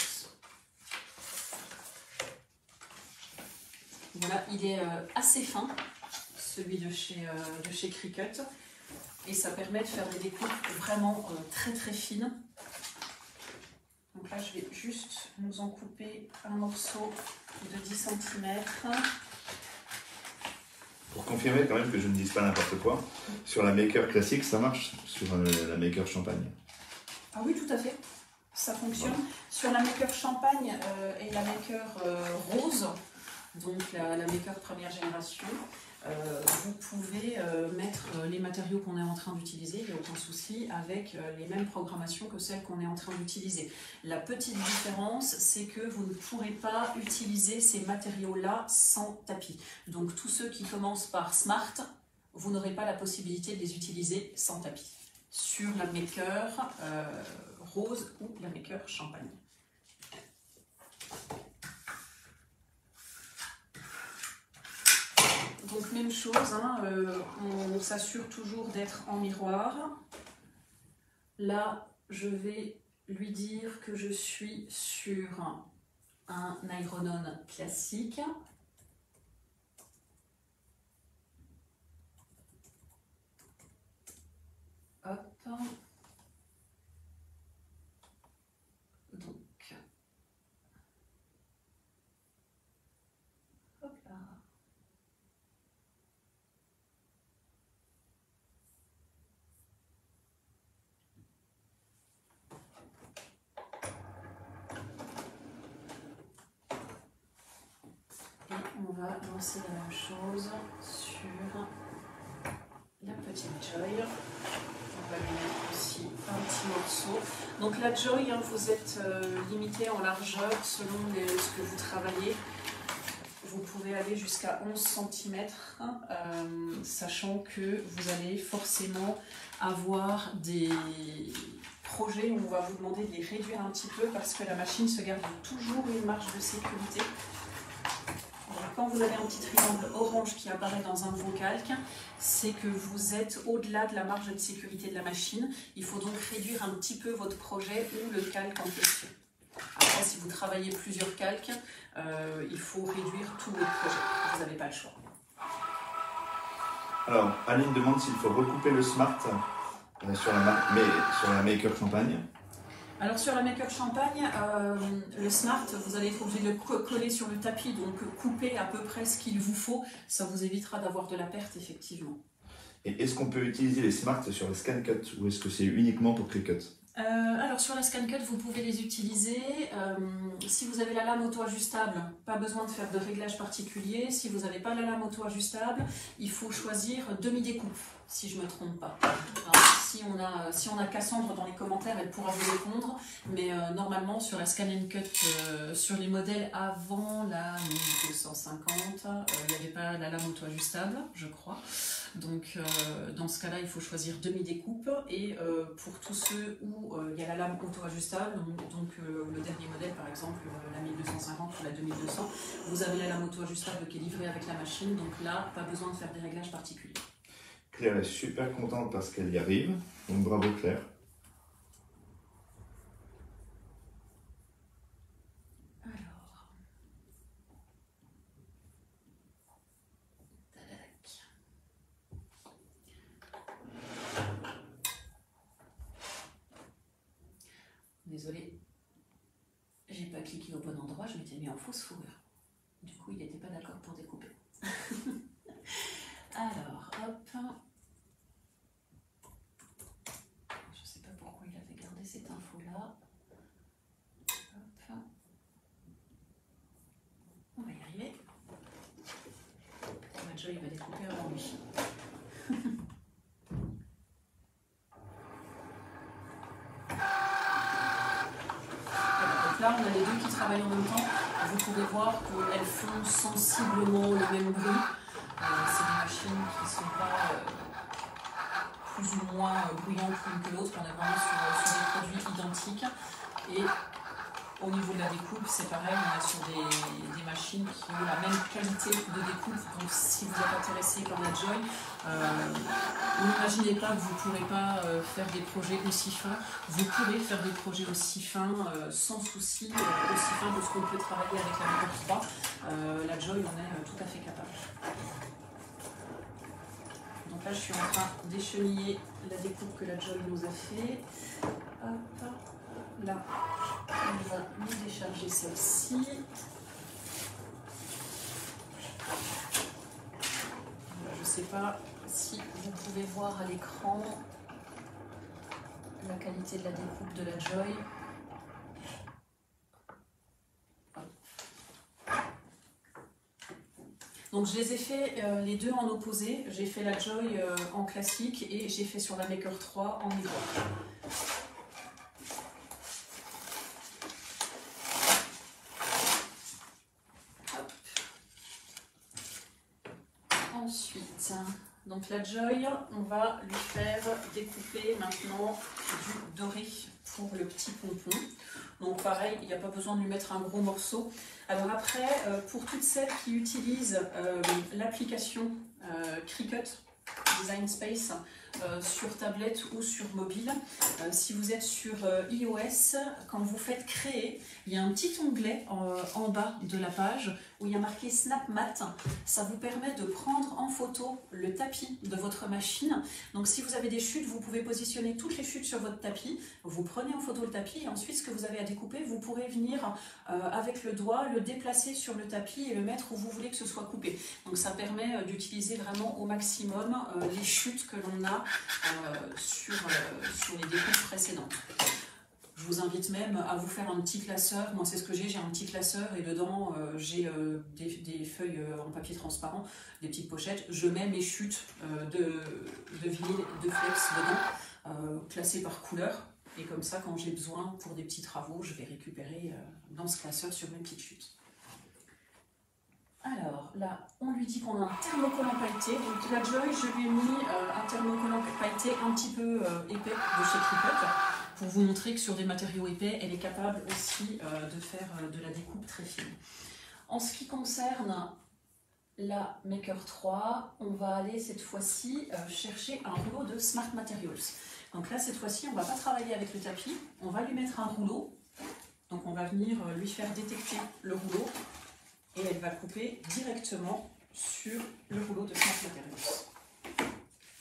Voilà, il est euh, assez fin, celui de chez, euh, de chez Cricut, et ça permet de faire des découpes vraiment euh, très très fines. Donc là, je vais juste nous en couper un morceau de dix centimètres. Pour confirmer quand même que je ne dise pas n'importe quoi, sur la maker classique, ça marche sur euh, la maker champagne. Ah oui, tout à fait, ça fonctionne. Voilà. Sur la maker champagne euh, et la maker euh, rose, donc la, la maker première génération, euh, vous pouvez euh, mettre les matériaux qu'on est en train d'utiliser, il n'y a aucun souci, avec euh, les mêmes programmations que celles qu'on est en train d'utiliser. La petite différence, c'est que vous ne pourrez pas utiliser ces matériaux-là sans tapis. Donc tous ceux qui commencent par Smart, vous n'aurez pas la possibilité de les utiliser sans tapis. Sur la maker euh, rose ou la maker champagne. Donc même chose, hein, euh, on s'assure toujours d'être en miroir. Là, je vais lui dire que je suis sur un Nigronone classique. Hop. Donc, hop là. Et on va lancer la même chose sur la petite Joy. On va lui mettre aussi un petit morceau. Donc la Joy, hein, vous êtes euh, limité en largeur selon les, ce que vous travaillez. Vous pouvez aller jusqu'à onze centimètres, hein, euh, sachant que vous allez forcément avoir des projets où on va vous demander de les réduire un petit peu parce que la machine se garde toujours une marge de sécurité. Alors, quand vous avez un petit triangle orange qui apparaît dans un de vos calques, c'est que vous êtes au-delà de la marge de sécurité de la machine. Il faut donc réduire un petit peu votre projet ou le calque en question. Après, si vous travaillez plusieurs calques, euh, il faut réduire tout votre projet. Vous n'avez pas le choix. Alors, Aline demande s'il faut recouper le Smart euh, sur, la mais sur la Maker Champagne. Alors sur la Maker Champagne, euh, le Smart, vous allez être obligé de le coller sur le tapis, donc couper à peu près ce qu'il vous faut. Ça vous évitera d'avoir de la perte, effectivement. Et est-ce qu'on peut utiliser les Smart sur les ScanCut ou est-ce que c'est uniquement pour Cricut? Euh, alors sur la ScanCut, vous pouvez les utiliser. Euh, si vous avez la lame auto-ajustable, pas besoin de faire de réglage particulier. Si vous n'avez pas la lame auto-ajustable, il faut choisir demi-découpe, si je ne me trompe pas. Alors, si, on a, si on a Cassandre dans les commentaires, elle pourra vous répondre. Mais euh, normalement, sur la Scan and Cut, euh, sur les modèles avant la mille deux cent cinquante, euh, il n'y avait pas la lame auto-ajustable, je crois. Donc euh, dans ce cas-là, il faut choisir demi-découpe. Et euh, pour tous ceux où euh, il y a la lame auto-ajustable, donc, donc euh, le dernier modèle par exemple, euh, la mille deux cent cinquante ou la deux mille deux cents, vous avez la lame auto-ajustable qui est livrée avec la machine. Donc là, pas besoin de faire des réglages particuliers. Claire est super contente parce qu'elle y arrive. Donc bravo Claire. pas cliqué au bon endroit, je m'étais mis en fausse fourrure. Du coup, il n'était pas d'accord pour découper. Alors, hop. Je ne sais pas pourquoi il avait gardé cette info-là. Hop. On va y arriver. Joy va découper avant lui. Là, on a les deux qui travaillent en même temps. Vous pouvez voir qu'elles font sensiblement le même bruit. Euh, c'est des machines qui ne sont pas euh, plus ou moins euh, bruyantes l'une que l'autre. On est vraiment sur, sur des produits identiques. Et au niveau de la découpe, c'est pareil. On est sur des, des machines qui ont la même qualité de découpe. Donc, si vous êtes intéressé par la Joy, euh, n'imaginez pas que vous ne pourrez pas euh, faire des projets aussi fins. Vous pourrez faire des projets aussi fins euh, sans souci, euh, aussi fins que ce qu'on peut travailler avec la Maker trois. Euh, la Joy en est euh, tout à fait capable. Donc là, je suis en train d'écheniller la découpe que la Joy nous a fait. Hop. Là, on va nous décharger celle-ci. Je ne sais pas si vous pouvez voir à l'écran la qualité de la découpe de la Joy. Donc je les ai fait euh, les deux en opposé. J'ai fait la Joy euh, en classique et j'ai fait sur la Maker trois en miroir. Ensuite, donc la Joy, on va lui faire découper maintenant du doré pour le petit pompon. Donc pareil, il n'y a pas besoin de lui mettre un gros morceau. Alors après, euh, pour toutes celles qui utilisent euh, l'application euh, Cricut Design Space euh, sur tablette ou sur mobile, euh, si vous êtes sur euh, iOS, quand vous faites créer, il y a un petit onglet en, en bas de la page où il y a marqué Snap Mat. Ça vous permet de prendre en photo le tapis de votre machine. Donc si vous avez des chutes, vous pouvez positionner toutes les chutes sur votre tapis. Vous prenez en photo le tapis et ensuite ce que vous avez à découper, vous pourrez venir euh, avec le doigt le déplacer sur le tapis et le mettre où vous voulez que ce soit coupé. Donc ça permet euh, d'utiliser vraiment au maximum euh, les chutes que l'on a euh, sur, euh, sur les découpes précédentes. Je vous invite même à vous faire un petit classeur. Moi, c'est ce que j'ai. J'ai un petit classeur et dedans, euh, j'ai euh, des, des feuilles euh, en papier transparent, des petites pochettes. Je mets mes chutes euh, de, de vinyle, de flex dedans, euh, classées par couleur. Et comme ça, quand j'ai besoin pour des petits travaux, je vais récupérer euh, dans ce classeur sur mes petites chutes. Alors là, on lui dit qu'on a un thermocollant pailleté. Donc la Joy, je lui ai mis euh, un thermocollant pailleté un petit peu euh, épais de chez Cricut, pour vous montrer que sur des matériaux épais, elle est capable aussi euh, de faire euh, de la découpe très fine. En ce qui concerne la Maker trois, on va aller cette fois-ci euh, chercher un rouleau de Smart Materials. Donc là, cette fois-ci, on ne va pas travailler avec le tapis, on va lui mettre un rouleau. Donc on va venir euh, lui faire détecter le rouleau et elle va couper directement sur le rouleau de Smart Materials.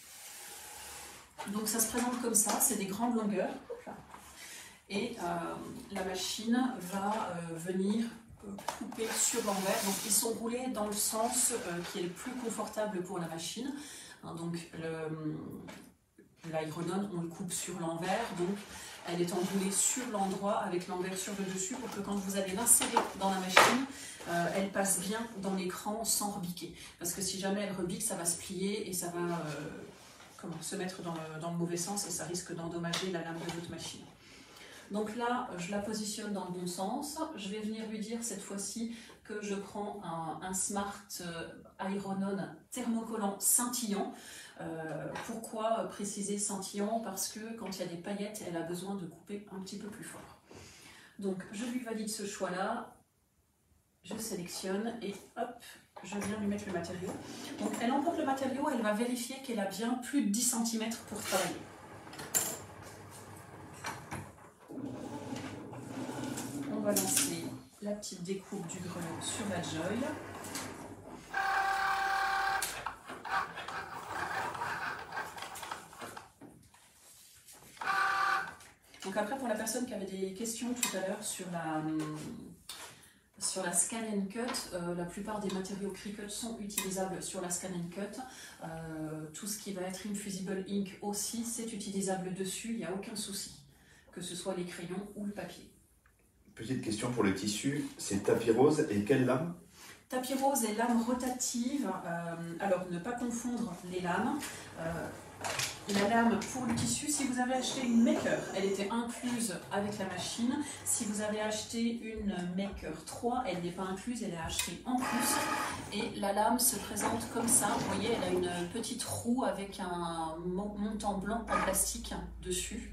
Donc ça se présente comme ça, c'est des grandes longueurs. Et euh, la machine va euh, venir euh, couper sur l'envers. Donc ils sont roulés dans le sens euh, qui est le plus confortable pour la machine. Hein, donc l'aéronome, on le coupe sur l'envers. Donc elle est enroulée sur l'endroit avec l'envers sur le dessus pour que quand vous allez l'insérer dans la machine, euh, elle passe bien dans l'écran sans rebiquer. Parce que si jamais elle rebique, ça va se plier et ça va euh, comment, se mettre dans le, dans le mauvais sens et ça risque d'endommager la lame de votre machine. Donc là, je la positionne dans le bon sens. Je vais venir lui dire cette fois-ci que je prends un, un Smart Iron-On thermocollant scintillant. Euh, pourquoi préciser scintillant? Parce que quand il y a des paillettes, elle a besoin de couper un petit peu plus fort. Donc je lui valide ce choix-là. Je sélectionne et hop, je viens lui mettre le matériau. Donc elle emporte le matériau, elle va vérifier qu'elle a bien plus de dix centimètres pour travailler. On va lancer la petite découpe du grelot sur la Joy. Donc après, pour la personne qui avait des questions tout à l'heure sur la, sur la Scan and Cut, euh, la plupart des matériaux Cricut sont utilisables sur la Scan and Cut. Euh, tout ce qui va être Infusible Ink aussi, c'est utilisable dessus, il n'y a aucun souci, que ce soit les crayons ou le papier. Petite question pour le tissu, c'est tapis rose et quelle lame? Tapis rose et lame rotative, euh, alors ne pas confondre les lames. Euh, la lame pour le tissu, si vous avez acheté une Maker, elle était incluse avec la machine. Si vous avez acheté une Maker trois, elle n'est pas incluse, elle est achetée en plus. Et la lame se présente comme ça, vous voyez, elle a une petite roue avec un montant blanc en plastique dessus.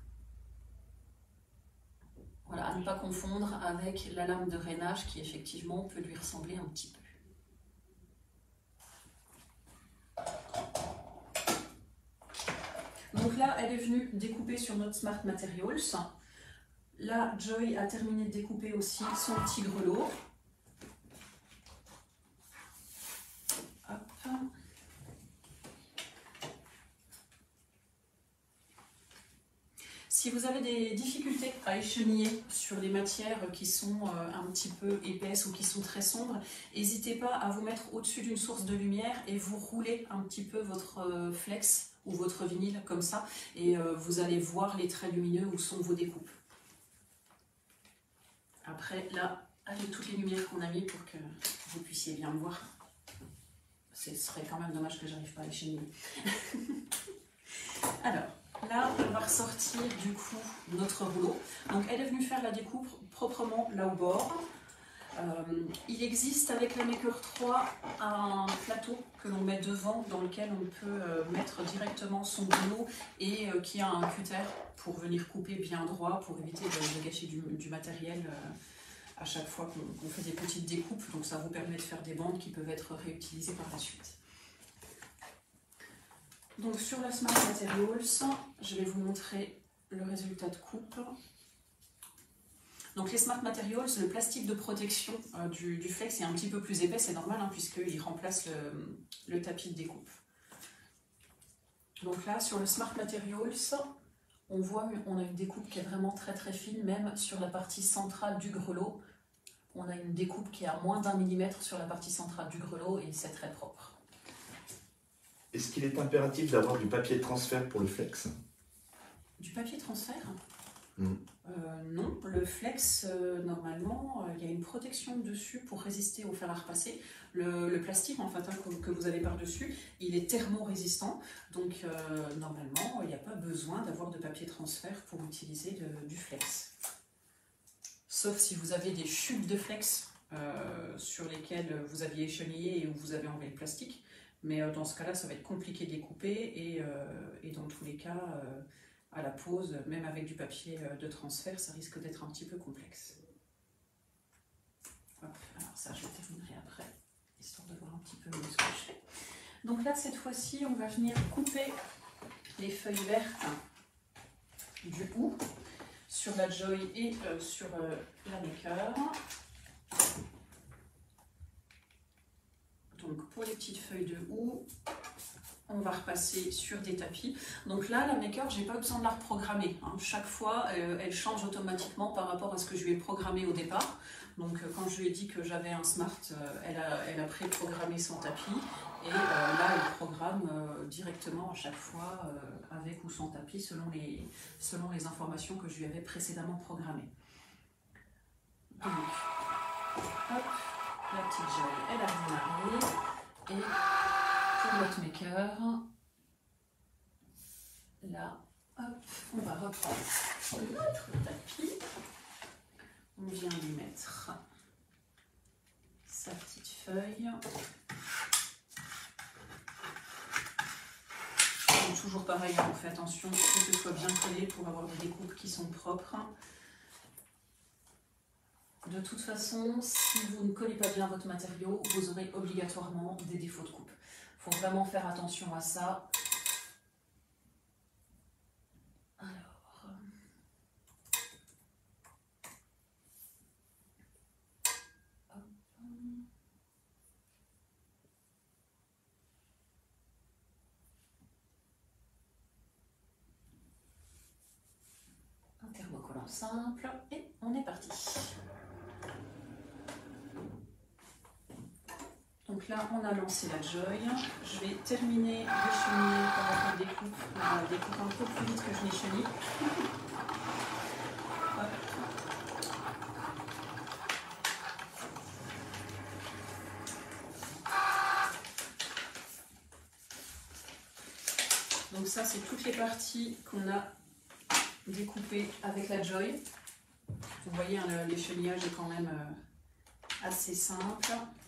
Voilà, à ne pas confondre avec la lame de rainage qui effectivement peut lui ressembler un petit peu. Donc là, elle est venue découper sur notre Smart Materials. Là, Joy a terminé de découper aussi son petit grelot. Hop. Si vous avez des difficultés à écheniller sur les matières qui sont un petit peu épaisses ou qui sont très sombres, n'hésitez pas à vous mettre au-dessus d'une source de lumière et vous roulez un petit peu votre flex ou votre vinyle comme ça et vous allez voir les traits lumineux où sont vos découpes. Après, là, avec toutes les lumières qu'on a mis pour que vous puissiez bien le voir, ce serait quand même dommage que j'arrive pas à écheniller. Alors, là, on va ressortir du coup notre rouleau. Donc, elle est venue faire la découpe proprement là au bord. Euh, il existe avec la Maker trois un plateau que l'on met devant dans lequel on peut euh, mettre directement son rouleau et euh, qui a un cutter pour venir couper bien droit pour éviter de, de gâcher du, du matériel euh, à chaque fois qu'on qu'on fait des petites découpes. Donc, ça vous permet de faire des bandes qui peuvent être réutilisées par la suite. Donc sur la Smart Materials, je vais vous montrer le résultat de coupe. Donc les Smart Materials, le plastique de protection euh, du, du flex est un petit peu plus épais, c'est normal hein, puisqu'il remplace le, le tapis de découpe. Donc là sur le Smart Materials, on voit on a une découpe qui est vraiment très très fine, même sur la partie centrale du grelot. On a une découpe qui est à moins d'un millimètre sur la partie centrale du grelot et c'est très propre. Est-ce qu'il est impératif d'avoir du papier de transfert pour le flex? Du papier transfert? mmh. euh, Non, le flex, euh, normalement, il euh, y a une protection dessus pour résister au fer à repasser. Le, le plastique, en fait, hein, que, que vous avez par-dessus, il est thermo-résistant. Donc, euh, normalement, il n'y a pas besoin d'avoir de papier transfert pour utiliser de, du flex. Sauf si vous avez des chutes de flex euh, sur lesquelles vous aviez échenillé et où vous avez enlevé le plastique. Mais euh, dans ce cas-là, ça va être compliqué de les couper et, euh, et dans tous les cas, euh, à la pose, même avec du papier de transfert, ça risque d'être un petit peu complexe. Hop, alors ça, je terminerai après, histoire de voir un petit peu mieux ce que je fais. Donc là, cette fois-ci, on va venir couper les feuilles vertes du houx sur la Joy et euh, sur euh, la Maker. Donc pour les petites feuilles de houx, on va repasser sur des tapis. Donc là, la Maker, j'ai pas besoin de la reprogrammer. Hein. Chaque fois, euh, elle change automatiquement par rapport à ce que je lui ai programmé au départ. Donc euh, quand je lui ai dit que j'avais un Smart, euh, elle a, elle a pré-programmé son tapis. Et euh, là, elle programme euh, directement à chaque fois, euh, avec ou sans tapis, selon les, selon les informations que je lui avais précédemment programmées. Donc, hop. La petite Joy, elle a démarré. Et pour notre Maker, là, hop, on va reprendre notre tapis. On vient lui mettre sa petite feuille. Donc, toujours pareil, on fait attention que ce soit bien collé pour avoir des découpes qui sont propres. De toute façon, si vous ne collez pas bien votre matériau, vous aurez obligatoirement des défauts de coupe. Il faut vraiment faire attention à ça. Alors, hop. Un thermocollant simple et on est parti. Donc là, on a lancé la Joy. Je vais terminer de cheniller par la découpe. La découpe un peu plus vite que je n'ai chenille. Donc ça, c'est toutes les parties qu'on a découpées avec la Joy. Vous voyez, hein, le, l'échenillage est quand même euh, assez simple.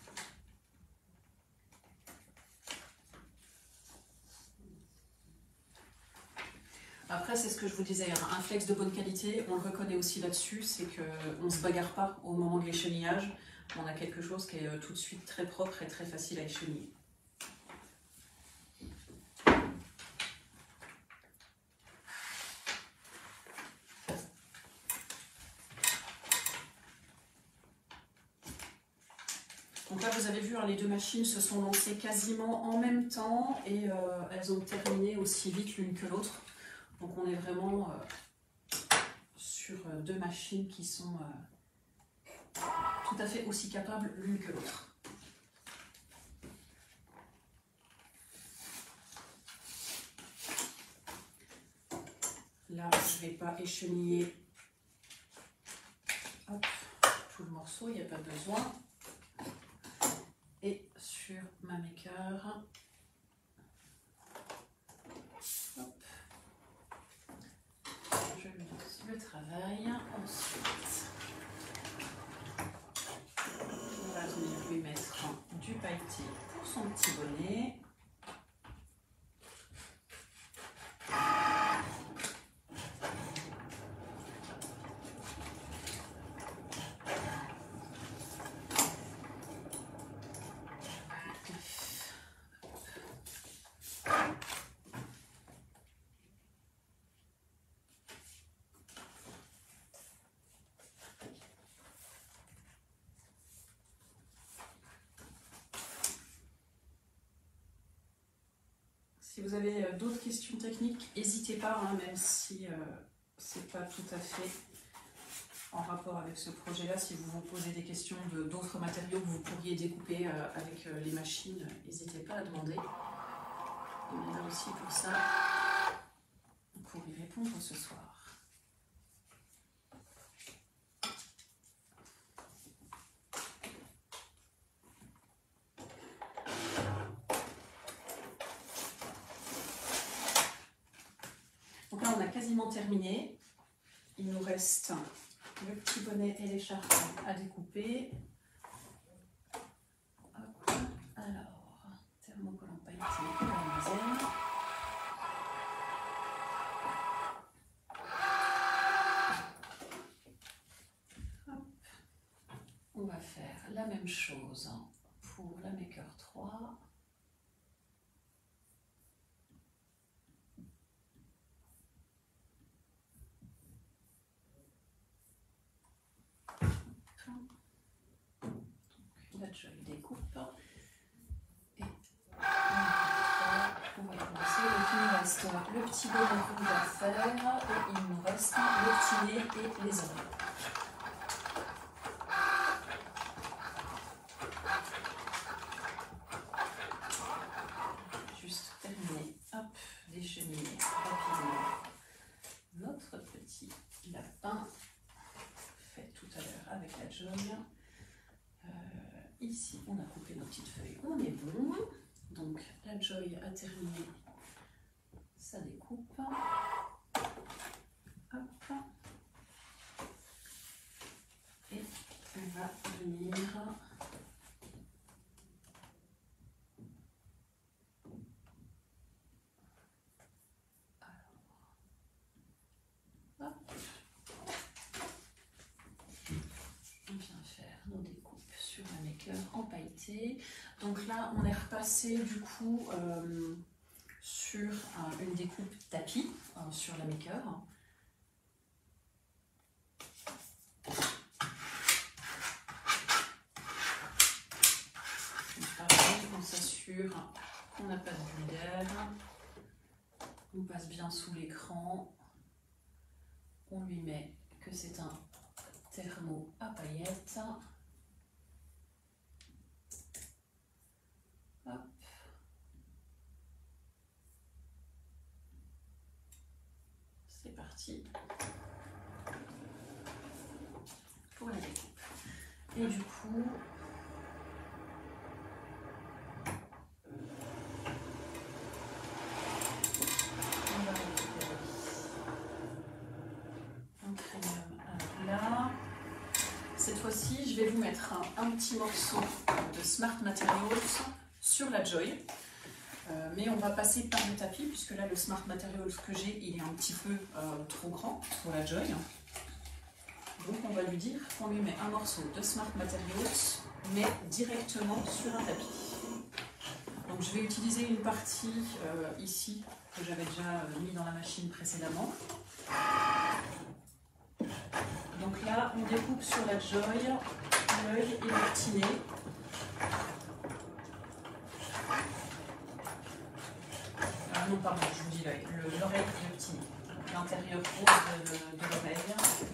Après, c'est ce que je vous disais, un flex de bonne qualité, on le reconnaît aussi là-dessus, c'est qu'on ne se bagarre pas au moment de l'échenillage. On a quelque chose qui est tout de suite très propre et très facile à écheniller. Donc là, vous avez vu, hein, les deux machines se sont lancées quasiment en même temps et euh, elles ont terminé aussi vite l'une que l'autre. Donc on est vraiment euh, sur deux machines qui sont euh, tout à fait aussi capables l'une que l'autre. Là, je ne vais pas écheniller hop, tout le morceau, il n'y a pas besoin. Et sur ma maker, hop, je lance le travail. Ensuite, on va venir lui mettre du pailleté pour son petit bonnet. Si vous avez d'autres questions techniques, n'hésitez pas, hein, même si euh, ce n'est pas tout à fait en rapport avec ce projet-là. Si vous vous posez des questions de d'autres matériaux que vous pourriez découper euh, avec euh, les machines, n'hésitez pas à demander. On est là aussi pour ça, pour y répondre ce soir. Donc là, on a quasiment terminé. Il nous reste le petit bonnet et l'écharpe à découper. Hop. Alors, thermocollant pailleté et mademoiselle. Hop. On va faire la même chose pour la Maker trois. La Joy découpe et on va commencer. Donc il nous reste le petit bonnet qu'on va faire et il nous reste le petit nez et les oreilles. Juste terminer, hop, décheniller rapidement notre petit lapin fait tout à l'heure avec la Joy. Ici, on a coupé nos petites feuilles, on est bon. Donc, la Joy a terminé sa découpe. Hop. Et on va venir Alors. Hop. On vient faire nos découpes sur la Maker en pailleté. Donc là, on est repassé du coup euh, sur euh, une découpe tapis euh, sur la Maker. Donc pareil, on s'assure qu'on n'a pas de bulle d'air. On passe bien sous l'écran. On lui met que c'est un thermo à paillettes. Hop. C'est parti pour la découpe. Et du coup, on va récupérer un cranium là. Cette fois-ci, je vais vous mettre un, un petit morceau de Smart Materials sur la Joy. Euh, mais on va passer par le tapis, puisque là, le Smart Materials que j'ai, il est un petit peu euh, trop grand pour la Joy. Donc on va lui dire qu'on lui met un morceau de Smart Materials, mais directement sur un tapis. Donc je vais utiliser une partie euh, ici, que j'avais déjà mis dans la machine précédemment. Donc là, on découpe sur la Joy l'œil et le petit nez. Ah non, pardon, je vous dis l'œil, l'oreille et le petit nez. L'intérieur rose de, de l'oreille.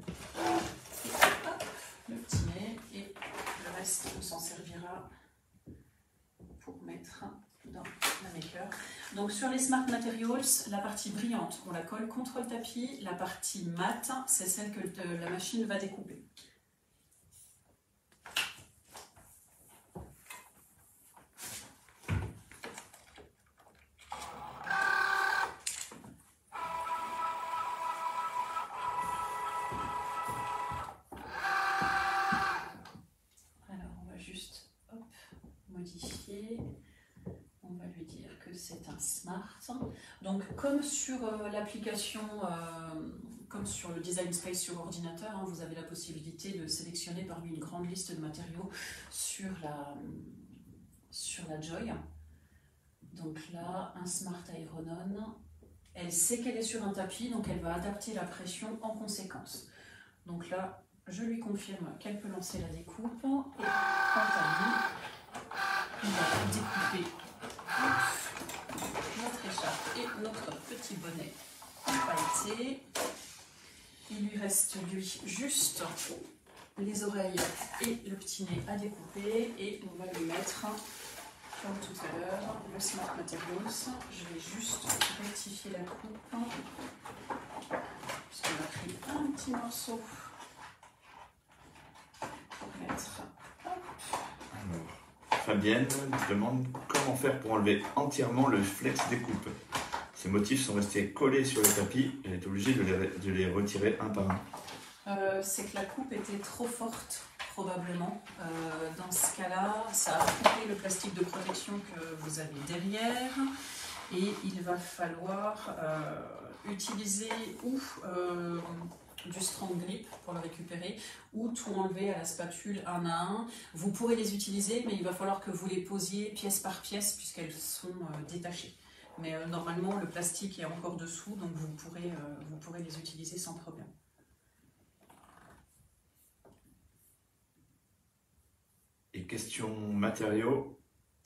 Le petit nez et le reste, on s'en servira pour mettre dans la maker. Donc sur les Smart Materials, la partie brillante, on la colle contre le tapis. La partie mate, c'est celle que la machine va découper. Alors on va juste hop, modifier. On va lui dire que c'est un Smart. Donc comme sur euh, l'application, euh, comme sur le Design Space sur ordinateur, hein, vous avez la possibilité de sélectionner parmi une grande liste de matériaux sur la, sur la Joy. Donc là, un Smart Iron-On. Elle sait qu'elle est sur un tapis, donc elle va adapter la pression en conséquence. Donc là, je lui confirme qu'elle peut lancer la découpe. Et quant à lui, on va découper notre écharpe et notre petit bonnet pailleté. Il lui reste lui juste les oreilles et le petit nez à découper et on va lui mettre, comme tout à l'heure, le Smart Materials. Je vais juste rectifier la coupe puisqu'on a pris un petit morceau pour mettre. Alors, Fabienne demande comment faire pour enlever entièrement le flex découpe. Ces motifs sont restés collés sur le tapis et elle est obligée de les, de les retirer un par un. Euh, c'est que la coupe était trop forte, probablement. Euh, dans ce cas-là, ça a coupé le plastique de protection que vous avez derrière. Et il va falloir euh, utiliser ou euh, du strong grip pour le récupérer, ou tout enlever à la spatule un à un. Vous pourrez les utiliser, mais il va falloir que vous les posiez pièce par pièce, puisqu'elles sont euh, détachées. Mais euh, normalement, le plastique est encore dessous, donc vous pourrez, euh, vous pourrez les utiliser sans problème. Et question matériaux,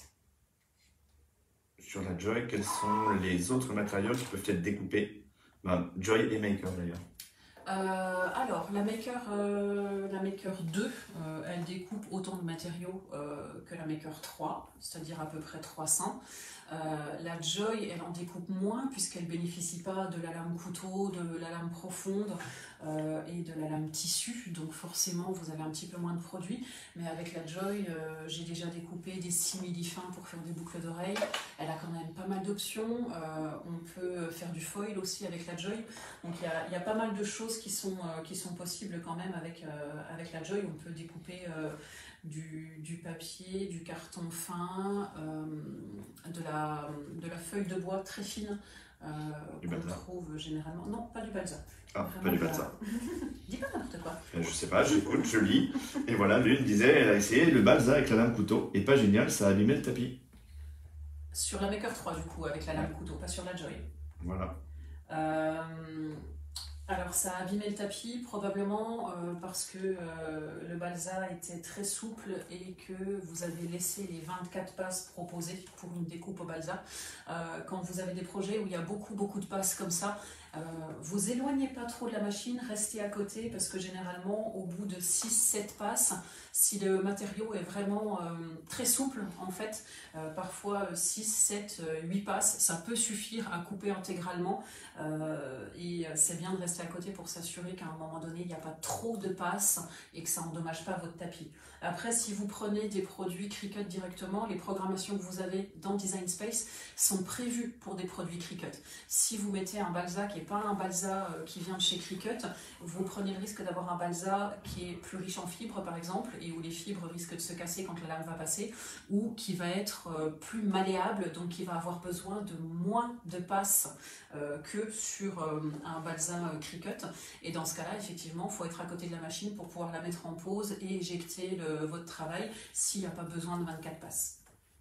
sur la Joy, quels sont les autres matériaux qui peuvent être découpés? Ben, Joy et Maker d'ailleurs. Euh, alors, la Maker, euh, la Maker deux, euh, elle découpe autant de matériaux euh, que la Maker trois, c'est-à-dire à peu près trois cents. Euh, la Joy, elle en découpe moins puisqu'elle ne bénéficie pas de la lame couteau, de la lame profonde euh, et de la lame tissu. Donc forcément, vous avez un petit peu moins de produits. Mais avec la Joy, euh, j'ai déjà découpé des simili fins pour faire des boucles d'oreilles. Elle a quand même pas mal d'options. Euh, on peut faire du foil aussi avec la Joy. Donc il y a, y a pas mal de choses qui sont, euh, qui sont possibles quand même avec, euh, avec la Joy. On peut découper euh, du, du papier, du carton fin, euh, de, la, de la feuille de bois très fine euh, qu'on trouve généralement. Non, pas du balsa. Ah, pas du balsa. Dis pas n'importe quoi. Je sais pas, j'écoute, je lis. Et voilà, l'une disait, elle a essayé le balsa avec la lame couteau. Et pas génial, ça a abîmé le tapis. Sur la Maker trois, du coup, avec la lame couteau, pas sur la Joy. Voilà. Euh, alors ça a abîmé le tapis probablement euh, parce que euh, le balsa était très souple et que vous avez laissé les vingt-quatre passes proposées pour une découpe au balsa. Euh, quand vous avez des projets où il y a beaucoup beaucoup de passes comme ça, Euh, vous éloignez pas trop de la machine, restez à côté parce que généralement au bout de six sept passes, si le matériau est vraiment euh, très souple en fait, euh, parfois six sept huit passes, ça peut suffire à couper intégralement euh, et c'est bien de rester à côté pour s'assurer qu'à un moment donné il n'y a pas trop de passes et que ça n'endommage pas votre tapis. Après, si vous prenez des produits Cricut directement, les programmations que vous avez dans Design Space sont prévues pour des produits Cricut. Si vous mettez un balsa et pas un balsa qui vient de chez Cricut, vous prenez le risque d'avoir un balsa qui est plus riche en fibres par exemple, et où les fibres risquent de se casser quand la lame va passer, ou qui va être plus malléable, donc qui va avoir besoin de moins de passes euh, que sur euh, un balsa Cricut. Et dans ce cas-là, effectivement, il faut être à côté de la machine pour pouvoir la mettre en pause et éjecter le, votre travail s'il n'y a pas besoin de vingt-quatre passes.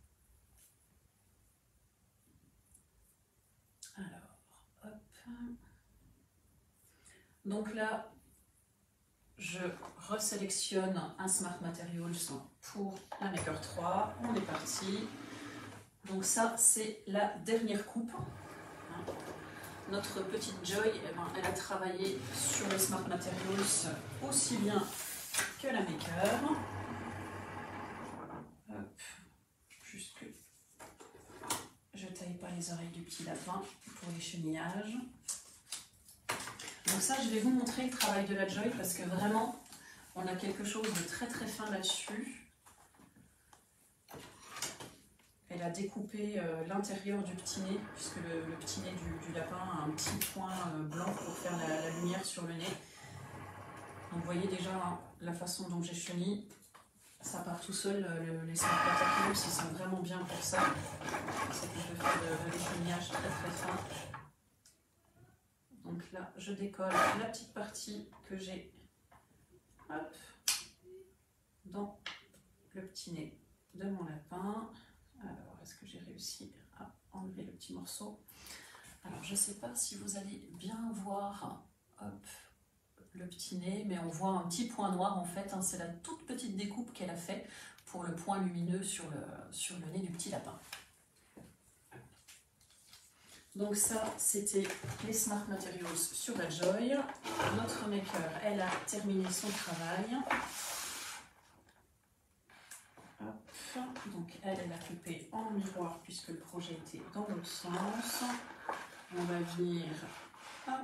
Alors, hop. Donc là, je resélectionne un Smart Materials pour la Maker trois. On est parti. Donc ça, c'est la dernière coupe. Notre petite Joy, eh ben, elle a travaillé sur le Smart Materials aussi bien que la Maker. Hop. Juste que je taille pas les oreilles du petit lapin pour les chenillages. Donc ça, je vais vous montrer le travail de la Joy parce que vraiment, on a quelque chose de très très fin là-dessus. Elle a découpé euh, l'intérieur du petit nez, puisque le, le petit nez du, du lapin a un petit point euh, blanc pour faire la, la lumière sur le nez. Donc vous voyez déjà hein, la façon dont j'ai chenille. Ça part tout seul, le, les Smart Materials, ils sont vraiment bien pour ça. C'est qu'on peut faire de, de l'échenillage très très fin. Donc là, je décolle la petite partie que j'ai dans le petit nez de mon lapin. Alors, est-ce que j'ai réussi à enlever le petit morceau? Alors, je ne sais pas si vous allez bien voir hop, le petit nez, mais on voit un petit point noir en fait. Hein, c'est la toute petite découpe qu'elle a fait pour le point lumineux sur le, sur le nez du petit lapin. Donc ça, c'était les Smart Materials sur la Joy. Notre maker, elle a terminé son travail. Hop. Donc elle, elle a coupé en miroir puisque le projet était dans l'autre sens. On va venir hop,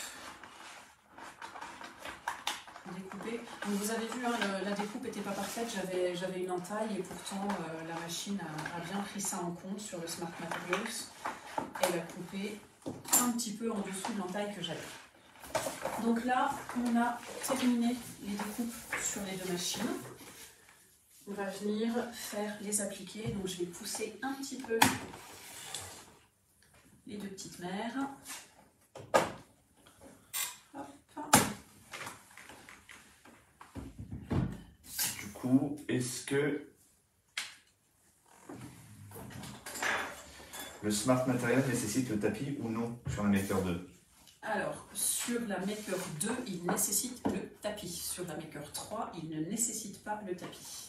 découper. Donc vous avez vu, hein, le, la découpe n'était pas parfaite, j'avais j'avais une entaille et pourtant euh, la machine a, a bien pris ça en compte sur le Smart Materials. Elle a coupé un petit peu en dessous de l'entaille que j'avais. Donc là, on a terminé les découpes sur les deux machines. On va venir faire les appliquer. Donc je vais pousser un petit peu les deux petites mères. Hop. Du coup, est-ce que le Smart Material nécessite le tapis ou non sur la Maker deux? Alors, sur la Maker deux, il nécessite le tapis. Sur la Maker trois, il ne nécessite pas le tapis.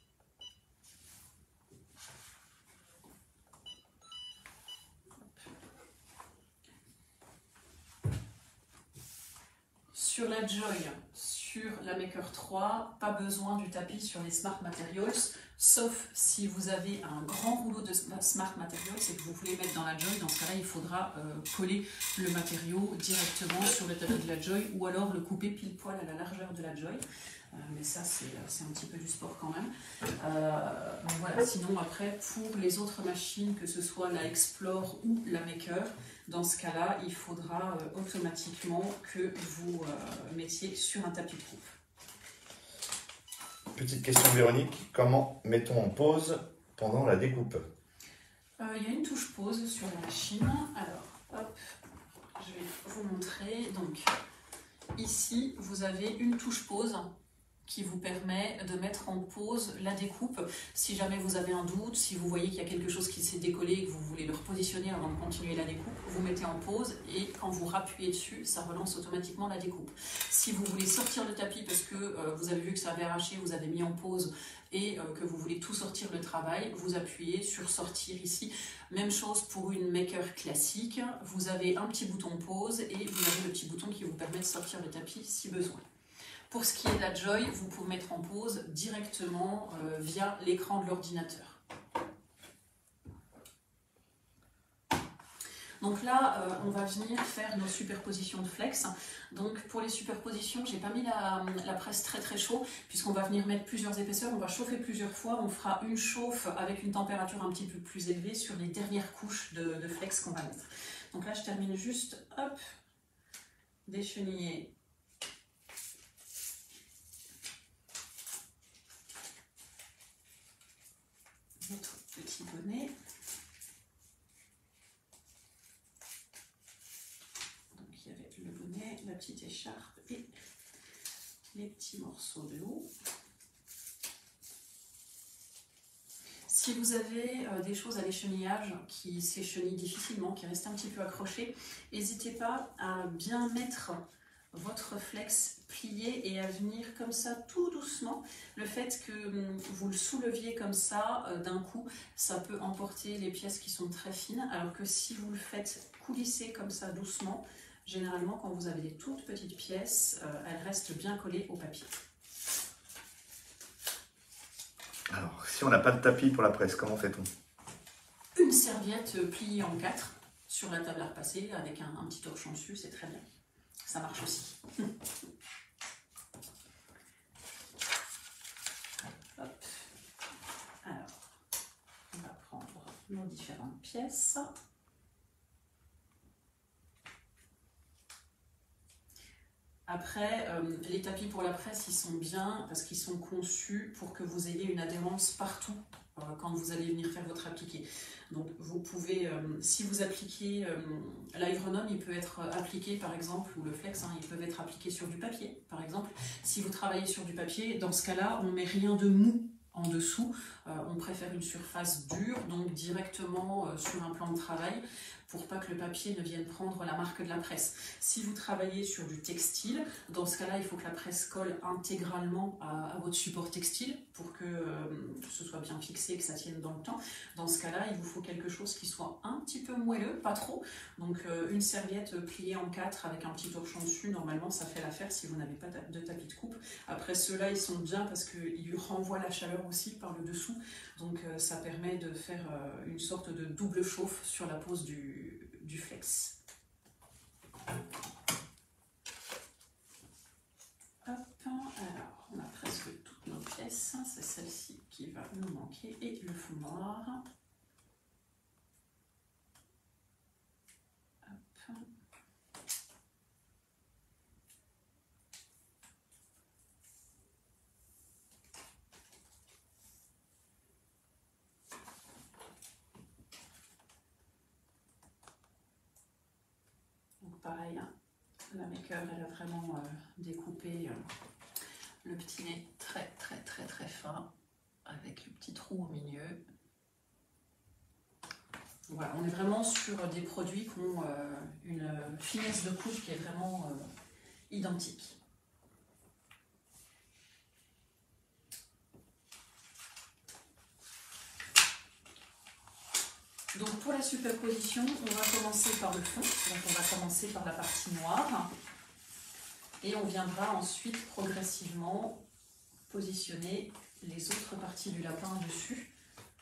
Sur la Joy, sur la Maker trois, pas besoin du tapis sur les Smart Materials, sauf si vous avez un grand rouleau de Smart Materials et que vous voulez mettre dans la Joy. Dans ce cas-là, il faudra euh, coller le matériau directement sur le tapis de la Joy ou alors le couper pile poil à la largeur de la Joy. Euh, mais ça, c'est un petit peu du sport quand même. Euh, donc voilà. Sinon, après, pour les autres machines, que ce soit la Explore ou la Maker, dans ce cas-là, il faudra euh, automatiquement que vous euh, mettiez sur un tapis de coupe. Petite question Véronique, comment mettons en pause pendant la découpe? Il euh, y a une touche pause sur la machine. Alors, hop, je vais vous montrer. Donc, ici, vous avez une touche pause qui vous permet de mettre en pause la découpe. Si jamais vous avez un doute, si vous voyez qu'il y a quelque chose qui s'est décollé et que vous voulez le repositionner avant de continuer la découpe, vous mettez en pause et quand vous rappuyez dessus, ça relance automatiquement la découpe. Si vous voulez sortir le tapis parce que euh, vous avez vu que ça avait arraché, vous avez mis en pause et euh, que vous voulez tout sortir le travail, vous appuyez sur sortir ici. Même chose pour une maker classique, vous avez un petit bouton pause et vous avez le petit bouton qui vous permet de sortir le tapis si besoin. Pour ce qui est de la Joy, vous pouvez mettre en pause directement euh, via l'écran de l'ordinateur. Donc là, euh, on va venir faire nos superpositions de flex. Donc pour les superpositions, j'ai pas mis la, la presse très très chaud, puisqu'on va venir mettre plusieurs épaisseurs, on va chauffer plusieurs fois, on fera une chauffe avec une température un petit peu plus élevée sur les dernières couches de, de flex qu'on va mettre. Donc là, je termine juste, hop, décheniller. Notre petit bonnet. Donc il y avait le bonnet, la petite écharpe et les petits morceaux de haut. Si vous avez euh, des choses à l'échenillage qui s'échenillent difficilement, qui restent un petit peu accrochées, n'hésitez pas à bien mettre votre flex plié et à venir comme ça tout doucement. Le fait que vous le souleviez comme ça euh, d'un coup, ça peut emporter les pièces qui sont très fines, alors que si vous le faites coulisser comme ça doucement, généralement quand vous avez des toutes petites pièces, euh, elles restent bien collées au papier. Alors, si on n'a pas de tapis pour la presse, comment fait-on? Une serviette pliée en quatre sur la table à repasser avec un, un petit torchon dessus, c'est très bien. Ça marche aussi. Hop. Alors, on va prendre nos différentes pièces. Après, euh, les tapis pour la presse, ils sont bien parce qu'ils sont conçus pour que vous ayez une adhérence partout euh, quand vous allez venir faire votre appliqué. Donc vous pouvez, euh, si vous appliquez, euh, l'Iron-On, il peut être appliqué par exemple, ou le Flex, hein, ils peuvent être appliqués sur du papier par exemple. Si vous travaillez sur du papier, dans ce cas-là, on ne met rien de mou en dessous. Euh, on préfère une surface dure, donc directement euh, sur un plan de travail, pour pas que le papier ne vienne prendre la marque de la presse. Si vous travaillez sur du textile, dans ce cas-là, il faut que la presse colle intégralement à, à votre support textile pour que euh, ce soit bien fixé, que ça tienne dans le temps. Dans ce cas-là, il vous faut quelque chose qui soit un petit peu moelleux, pas trop. Donc euh, une serviette pliée en quatre avec un petit torchon dessus, normalement ça fait l'affaire si vous n'avez pas de tapis de coupe. Après ceux-là, ils sont bien parce qu'ils renvoient la chaleur aussi par le dessous. Donc euh, ça permet de faire euh, une sorte de double chauffe sur la pose du, du flex. Hop, alors on a presque toutes nos pièces, c'est celle-ci qui va nous manquer et le fond noir. Hop. Pareil, hein. La maker elle a vraiment euh, découpé euh, le petit nez très très très très fin avec le petit trou au milieu. Voilà, on est vraiment sur des produits qui ont euh, une finesse de coupe qui est vraiment euh, identique. Donc pour la superposition, on va commencer par le fond, donc on va commencer par la partie noire et on viendra ensuite progressivement positionner les autres parties du lapin dessus.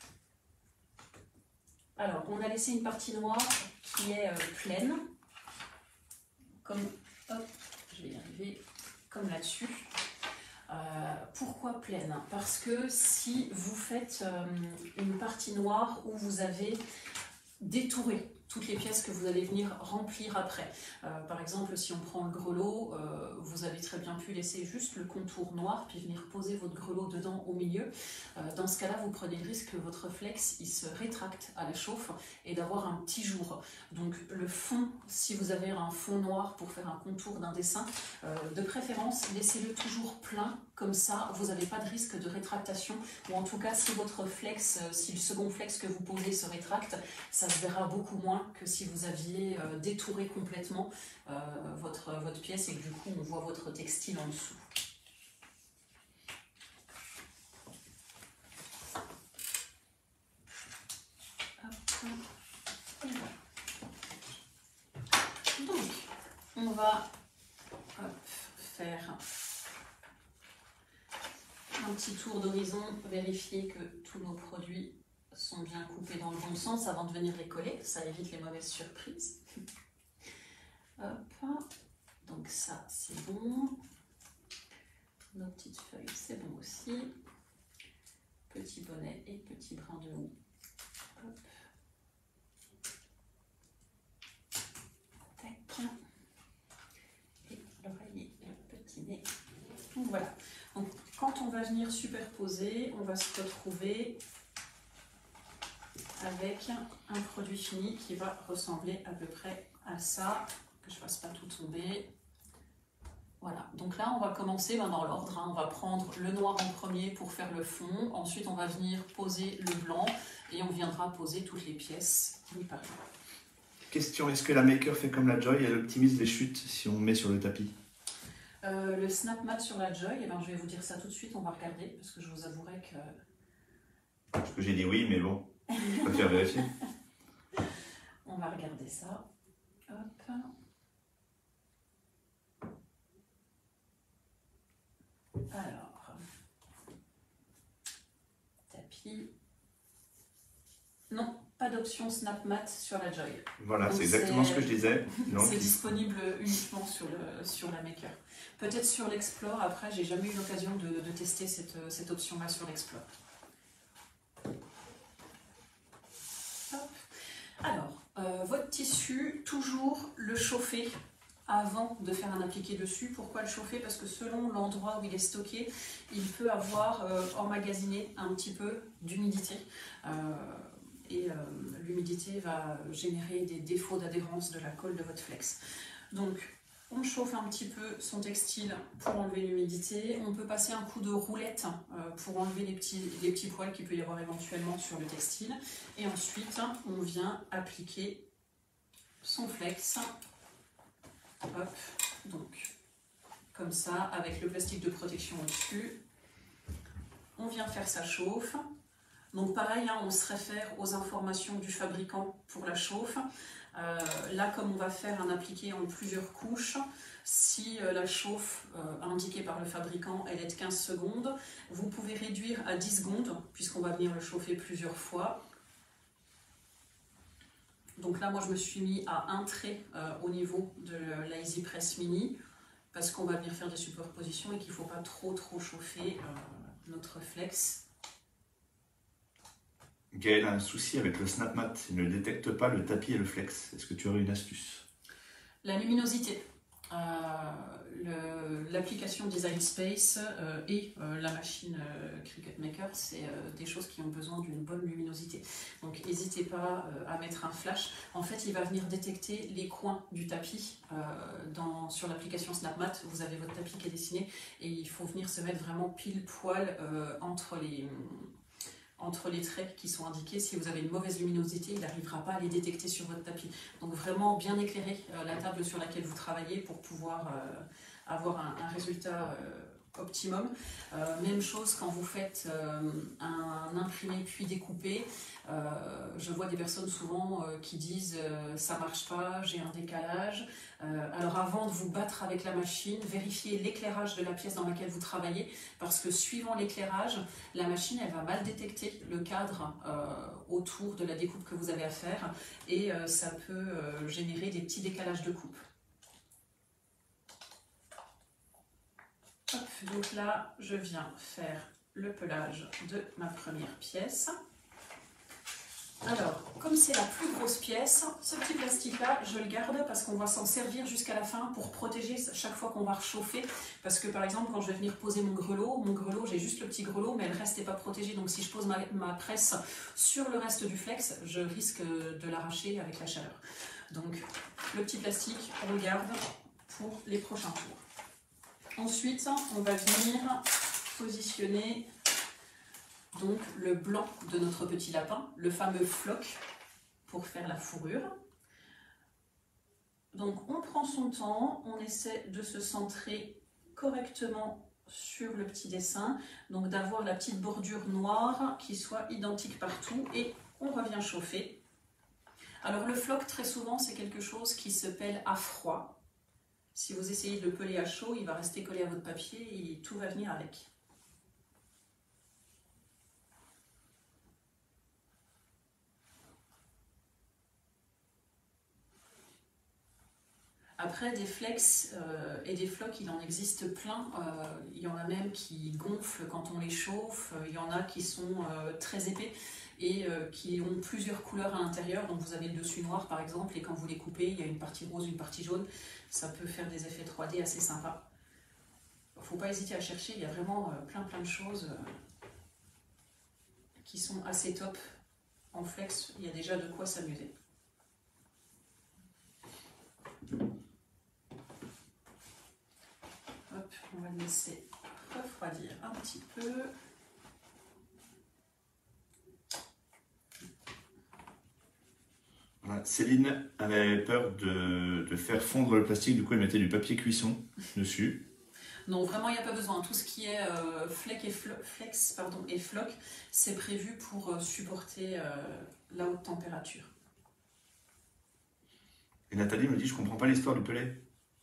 Alors on a laissé une partie noire qui est euh, pleine, comme, hop, je vais y arriver, comme là-dessus. Euh, pourquoi pleine? Parce que si vous faites euh, une partie noire où vous avez détouré toutes les pièces que vous allez venir remplir après. Euh, par exemple, si on prend le grelot, euh, vous avez très bien pu laisser juste le contour noir, puis venir poser votre grelot dedans au milieu. Euh, dans ce cas-là, vous prenez le risque que votre flex il se rétracte à la chauffe et d'avoir un petit jour. Donc le fond, si vous avez un fond noir pour faire un contour d'un dessin, euh, de préférence, laissez-le toujours plein, comme ça, vous n'avez pas de risque de rétractation, ou en tout cas, si votre flex, euh, si le second flex que vous posez se rétracte, ça se verra beaucoup moins que si vous aviez euh, détouré complètement euh, votre, votre pièce et que du coup on voit votre textile en dessous. Hop. Donc, on va hop, faire un petit tour d'horizon, vérifier que tous nos produits sont bien coupés dans le bon sens avant de venir les coller, ça évite les mauvaises surprises. Hop, donc ça c'est bon. Nos petites feuilles c'est bon aussi. Petit bonnet et petit brin de houx. Hop. Tac. Et l'oreiller et le petit nez. Donc voilà. Donc, quand on va venir superposer, on va se retrouver avec un produit fini qui va ressembler à peu près à ça, que je ne fasse pas tout tomber. Voilà, donc là on va commencer ben, dans l'ordre, hein. On va prendre le noir en premier pour faire le fond, ensuite on va venir poser le blanc et on viendra poser toutes les pièces une par une. Question, est-ce que la Maker fait comme la Joy, elle optimise les chutes si on met sur le tapis? euh, Le snap mat sur la Joy, eh ben, je vais vous dire ça tout de suite, on va regarder, parce que je vous avouerai que... Parce que j'ai dit oui, mais bon. Je préfère vérifier. On va regarder ça. Hop. Alors. Tapis. Non, pas d'option Snap Mat sur la Joy. Voilà, c'est exactement ce que je disais. C'est disponible uniquement sur, le, sur la Maker. Peut-être sur l'Explore, après, j'ai jamais eu l'occasion de, de tester cette, cette option-là sur l'Explore. Alors, euh, votre tissu, toujours le chauffer avant de faire un appliqué dessus. Pourquoi le chauffer? Parce que selon l'endroit où il est stocké, il peut avoir euh, emmagasiné un petit peu d'humidité. Euh, et euh, l'humidité va générer des défauts d'adhérence de la colle de votre flex. Donc, on chauffe un petit peu son textile pour enlever l'humidité. On peut passer un coup de roulette pour enlever les petits, les petits poils qu'il peut y avoir éventuellement sur le textile. Et ensuite, on vient appliquer son flex. Hop, donc, comme ça, avec le plastique de protection au-dessus. On vient faire sa chauffe. Donc pareil, hein, on se réfère aux informations du fabricant pour la chauffe. Euh, là, comme on va faire un appliqué en plusieurs couches, si euh, la chauffe euh, indiquée par le fabricant elle est de quinze secondes, vous pouvez réduire à dix secondes, puisqu'on va venir le chauffer plusieurs fois. Donc là, moi, je me suis mis à un trait euh, au niveau de la Easy Press Mini, parce qu'on va venir faire des superpositions et qu'il ne faut pas trop, trop chauffer euh, notre flex. Gaëlle a un souci avec le Snap Mat, il ne détecte pas le tapis et le flex. Est-ce que tu aurais une astuce? La luminosité. Euh, L'application Design Space euh, et euh, la machine euh, Cricut Maker, c'est euh, des choses qui ont besoin d'une bonne luminosité. Donc n'hésitez pas euh, à mettre un flash. En fait, il va venir détecter les coins du tapis. Euh, dans, sur l'application SnapMat, vous avez votre tapis qui est dessiné et il faut venir se mettre vraiment pile poil euh, entre les... entre les traits qui sont indiqués. Si vous avez une mauvaise luminosité, il n'arrivera pas à les détecter sur votre tapis. Donc vraiment bien éclairer euh, la table sur laquelle vous travaillez pour pouvoir euh, avoir un, un résultat euh, optimum. Euh, même chose quand vous faites euh, un imprimé puis découpé. Euh, je vois des personnes souvent euh, qui disent euh, ça marche pas, j'ai un décalage. Euh, alors avant de vous battre avec la machine, vérifiez l'éclairage de la pièce dans laquelle vous travaillez, parce que suivant l'éclairage, la machine elle va mal détecter le cadre euh, autour de la découpe que vous avez à faire et euh, ça peut euh, générer des petits décalages de coupe. Hop, donc là, je viens faire le pelage de ma première pièce. Alors, comme c'est la plus grosse pièce, ce petit plastique-là, je le garde parce qu'on va s'en servir jusqu'à la fin pour protéger chaque fois qu'on va rechauffer. Parce que par exemple, quand je vais venir poser mon grelot, mon grelot, j'ai juste le petit grelot, mais le reste n'est pas protégé. Donc si je pose ma, ma presse sur le reste du flex, je risque de l'arracher avec la chaleur. Donc le petit plastique, on le garde pour les prochains tours. Ensuite, on va venir positionner donc le blanc de notre petit lapin, le fameux floc pour faire la fourrure. Donc on prend son temps, on essaie de se centrer correctement sur le petit dessin, donc d'avoir la petite bordure noire qui soit identique partout et on revient chauffer. Alors le floc, très souvent, c'est quelque chose qui se pèle à froid. Si vous essayez de le peler à chaud, il va rester collé à votre papier et tout va venir avec. Après, des flex euh, et des flocs, il en existe plein. Euh, il y en a même qui gonflent quand on les chauffe. Il y en a qui sont euh, très épais et euh, qui ont plusieurs couleurs à l'intérieur. Donc vous avez le dessus noir par exemple, et quand vous les coupez, il y a une partie rose, une partie jaune. Ça peut faire des effets trois D assez sympas. Il ne faut pas hésiter à chercher. Il y a vraiment euh, plein plein de choses euh, qui sont assez top en flex. Il y a déjà de quoi s'amuser. Hop, on va le laisser refroidir un petit peu. Céline avait peur de, de faire fondre le plastique, du coup elle mettait du papier cuisson dessus. Non, vraiment il n'y a pas besoin. Tout ce qui est euh, flex et, flo flex, pardon, et floc, c'est prévu pour euh, supporter euh, la haute température. Et Nathalie me dit, je comprends pas l'histoire du pellet.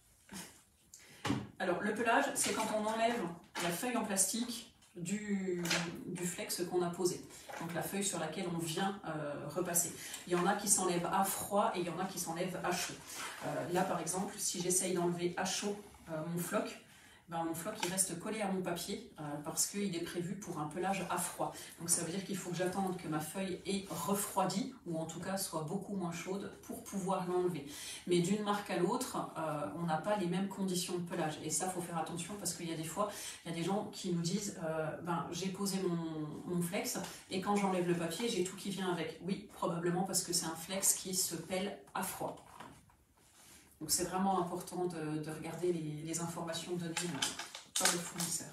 Alors le pelage, c'est quand on enlève la feuille en plastique du, du flex qu'on a posé. Donc la feuille sur laquelle on vient euh, repasser. Il y en a qui s'enlèvent à froid et il y en a qui s'enlèvent à chaud. Euh, là par exemple, si j'essaye d'enlever à chaud euh, mon floc, ben, mon floc il reste collé à mon papier euh, parce qu'il est prévu pour un pelage à froid. Donc ça veut dire qu'il faut que j'attende que ma feuille ait refroidi ou en tout cas soit beaucoup moins chaude pour pouvoir l'enlever. Mais d'une marque à l'autre, euh, on n'a pas les mêmes conditions de pelage. Et ça, il faut faire attention parce qu'il y a des fois, il y a des gens qui nous disent euh, ben, j'ai posé mon, mon flex et quand j'enlève le papier, j'ai tout qui vient avec. Oui, probablement parce que c'est un flex qui se pèle à froid. Donc c'est vraiment important de, de regarder les, les informations données par le fournisseur.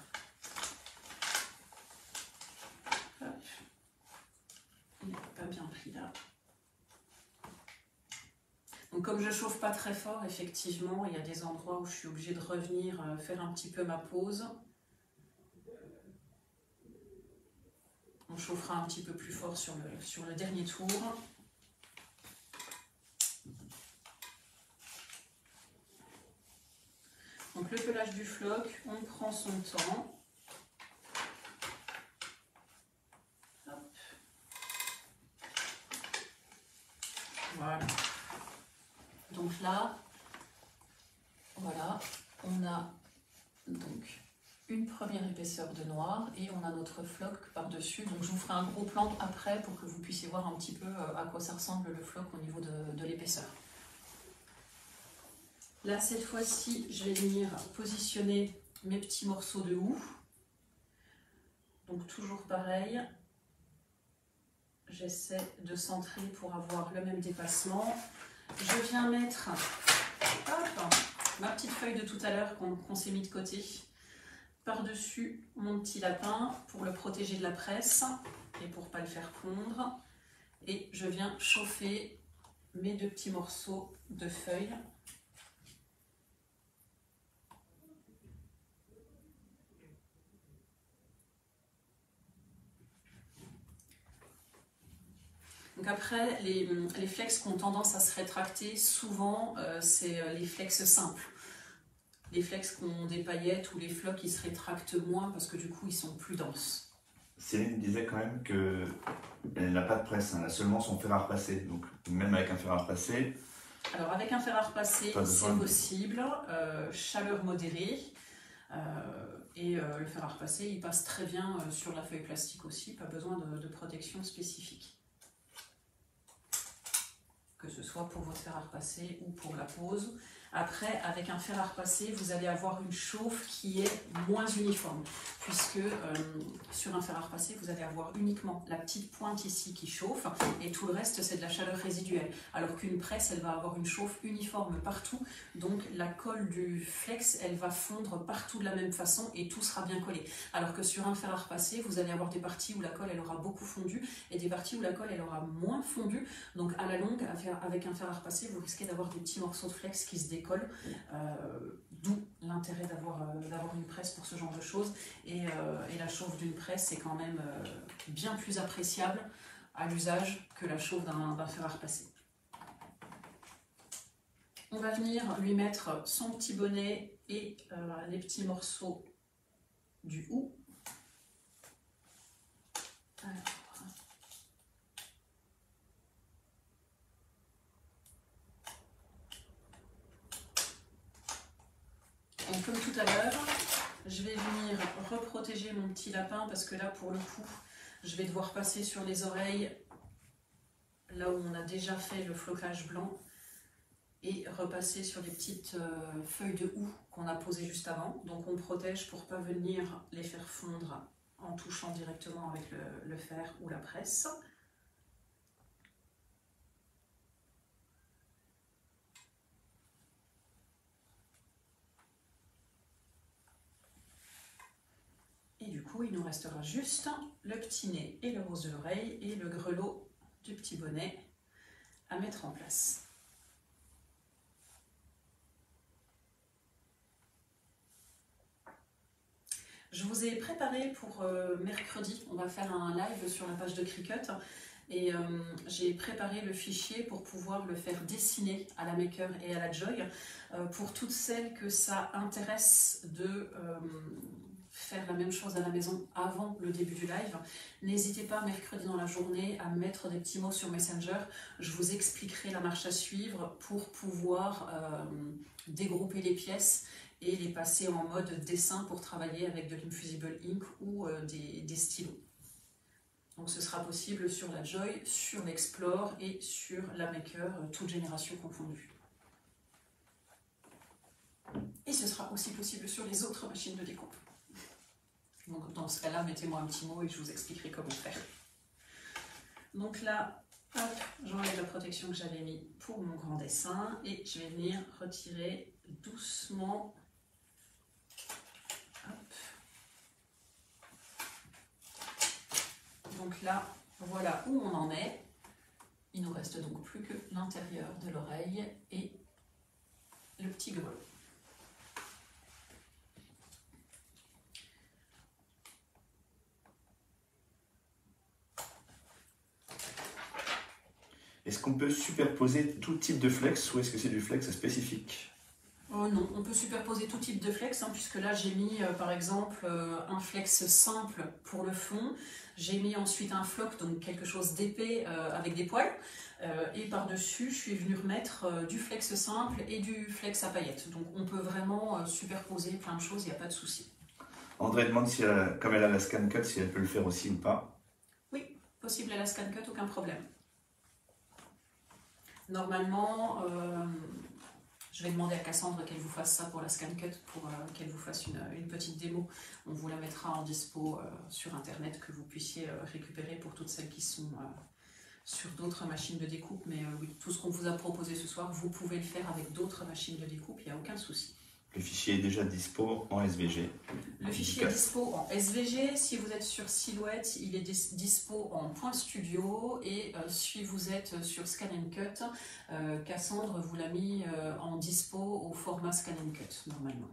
Hop. Il n'est pas bien pris là. Donc comme je ne chauffe pas très fort, effectivement, il y a des endroits où je suis obligée de revenir faire un petit peu ma pause. On chauffera un petit peu plus fort sur le, sur le dernier tour. Donc le pelage du floc, on prend son temps. Hop. Voilà. Donc là, voilà, on a donc une première épaisseur de noir et on a notre floc par-dessus. Donc je vous ferai un gros plan après pour que vous puissiez voir un petit peu à quoi ça ressemble le floc au niveau de, de l'épaisseur. Là, cette fois-ci, je vais venir positionner mes petits morceaux de houx. Donc toujours pareil, j'essaie de centrer pour avoir le même dépassement. Je viens mettre hop, ma petite feuille de tout à l'heure qu'on qu'on s'est mis de côté par-dessus mon petit lapin pour le protéger de la presse et pour ne pas le faire fondre. Et je viens chauffer mes deux petits morceaux de feuilles. Donc après, les, les flex qui ont tendance à se rétracter, souvent, euh, c'est les flex simples. Les flex qui ont des paillettes ou les flocs qui se rétractent moins parce que du coup, ils sont plus denses. Céline disait quand même qu'elle n'a pas de presse, hein, elle a seulement son fer à repasser. Donc même avec un fer à repasser... Alors avec un fer à repasser, c'est possible. Euh, chaleur modérée. Euh, et euh, le fer à repasser, il passe très bien euh, sur la feuille plastique aussi. Pas besoin de, de protection spécifique. que ce soit pour votre fer à repasser ou pour la pose. Après, avec un fer à repasser, vous allez avoir une chauffe qui est moins uniforme, puisque euh, sur un fer à repasser, vous allez avoir uniquement la petite pointe ici qui chauffe, et tout le reste, c'est de la chaleur résiduelle. Alors qu'une presse, elle va avoir une chauffe uniforme partout, donc la colle du flex, elle va fondre partout de la même façon, et tout sera bien collé. Alors que sur un fer à repasser, vous allez avoir des parties où la colle, elle aura beaucoup fondu, et des parties où la colle, elle aura moins fondu. Donc à la longue, avec un fer à repasser, vous risquez d'avoir des petits morceaux de flex qui se décollent. Euh, D'où l'intérêt d'avoir euh, d'avoir une presse pour ce genre de choses. Et, euh, et la chauffe d'une presse est quand même euh, bien plus appréciable à l'usage que la chauffe d'un d'un fer à repasser. On va venir lui mettre son petit bonnet et euh, les petits morceaux du hou. Alors, donc, comme tout à l'heure, je vais venir reprotéger mon petit lapin parce que là, pour le coup, je vais devoir passer sur les oreilles, là où on a déjà fait le flocage blanc, et repasser sur les petites euh, feuilles de houx qu'on a posées juste avant. Donc on protège pour ne pas venir les faire fondre en touchant directement avec le, le fer ou la presse. Et du coup, il nous restera juste le petit nez et le rose de l'oreille et le grelot du petit bonnet à mettre en place. Je vous ai préparé pour euh, mercredi, on va faire un live sur la page de Cricut. Et euh, j'ai préparé le fichier pour pouvoir le faire dessiner à la Maker et à la Joy. Euh, pour toutes celles que ça intéresse de... Euh, faire la même chose à la maison avant le début du live, n'hésitez pas mercredi dans la journée à mettre des petits mots sur Messenger. Je vous expliquerai la marche à suivre pour pouvoir euh, dégrouper les pièces et les passer en mode dessin pour travailler avec de l'Infusible Ink ou euh, des, des stylos. Donc ce sera possible sur la Joy, sur l'Explore et sur la Maker, euh, toute génération confondue. Et ce sera aussi possible sur les autres machines de découpe. Donc dans ce cas-là, mettez-moi un petit mot et je vous expliquerai comment faire. Donc là, j'enlève la protection que j'avais mis pour mon grand dessin et je vais venir retirer doucement. Hop. Donc là, voilà où on en est. Il nous reste donc plus que l'intérieur de l'oreille et le petit grelot. Est-ce qu'on peut superposer tout type de flex ou est-ce que c'est du flex spécifique? Oh non, on peut superposer tout type de flex, hein, puisque là j'ai mis euh, par exemple euh, un flex simple pour le fond, j'ai mis ensuite un floc, donc quelque chose d'épais euh, avec des poils, euh, et par-dessus je suis venue remettre euh, du flex simple et du flex à paillettes. Donc on peut vraiment euh, superposer plein de choses, il n'y a pas de souci. André demande si elle, comme elle a la scan cut, si elle peut le faire aussi ou pas. Oui, possible à la scan cut, aucun problème. Normalement, euh, je vais demander à Cassandre qu'elle vous fasse ça pour la scan cut, pour euh, qu'elle vous fasse une, une petite démo. On vous la mettra en dispo euh, sur internet, que vous puissiez euh, récupérer pour toutes celles qui sont euh, sur d'autres machines de découpe. Mais euh, oui, tout ce qu'on vous a proposé ce soir, vous pouvez le faire avec d'autres machines de découpe, il n'y a aucun souci. Le fichier est déjà dispo en S V G. Le fichier est dispo en S V G. Si vous êtes sur Silhouette, il est dispo en point studio. Et euh, si vous êtes sur Scan and Cut, euh, Cassandre vous l'a mis euh, en dispo au format Scan and Cut, normalement.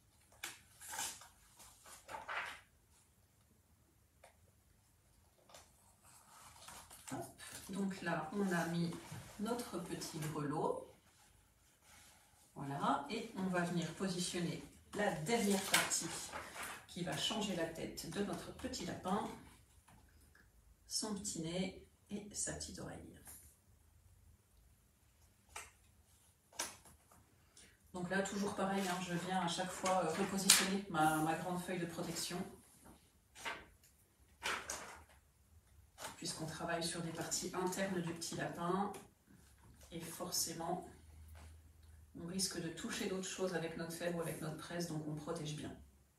Hop. Donc là, on a mis notre petit grelot. Voilà, et on va venir positionner la dernière partie qui va changer la tête de notre petit lapin, son petit nez et sa petite oreille. Donc là, toujours pareil, hein, je viens à chaque fois repositionner ma, ma grande feuille de protection, puisqu'on travaille sur des parties internes du petit lapin. Et forcément, on risque de toucher d'autres choses avec notre fève ou avec notre presse, donc on protège bien.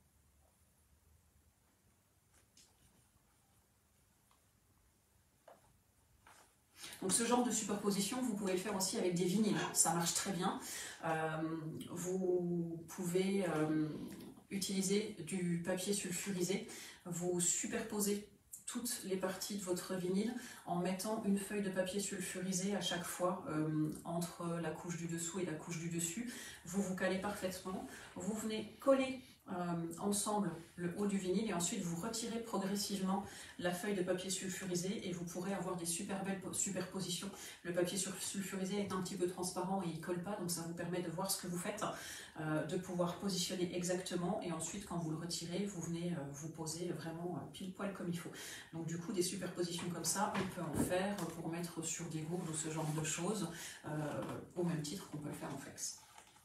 Donc ce genre de superposition, vous pouvez le faire aussi avec des vinyles, ça marche très bien. Euh, vous pouvez euh, utiliser du papier sulfurisé, vous superposez toutes les parties de votre vinyle en mettant une feuille de papier sulfurisé à chaque fois euh, entre la couche du dessous et la couche du dessus. Vous vous calez parfaitement, vous venez coller euh, ensemble le haut du vinyle et ensuite vous retirez progressivement la feuille de papier sulfurisé et vous pourrez avoir des super belles superpositions. Le papier sulfurisé est un petit peu transparent et il ne colle pas, donc ça vous permet de voir ce que vous faites, euh, de pouvoir positionner exactement et ensuite quand vous le retirez, vous venez euh, vous poser vraiment euh, pile poil comme il faut. Donc du coup des superpositions comme ça, on peut en faire pour mettre sur des gourdes ou ce genre de choses, euh, au même titre qu'on peut le faire en flex.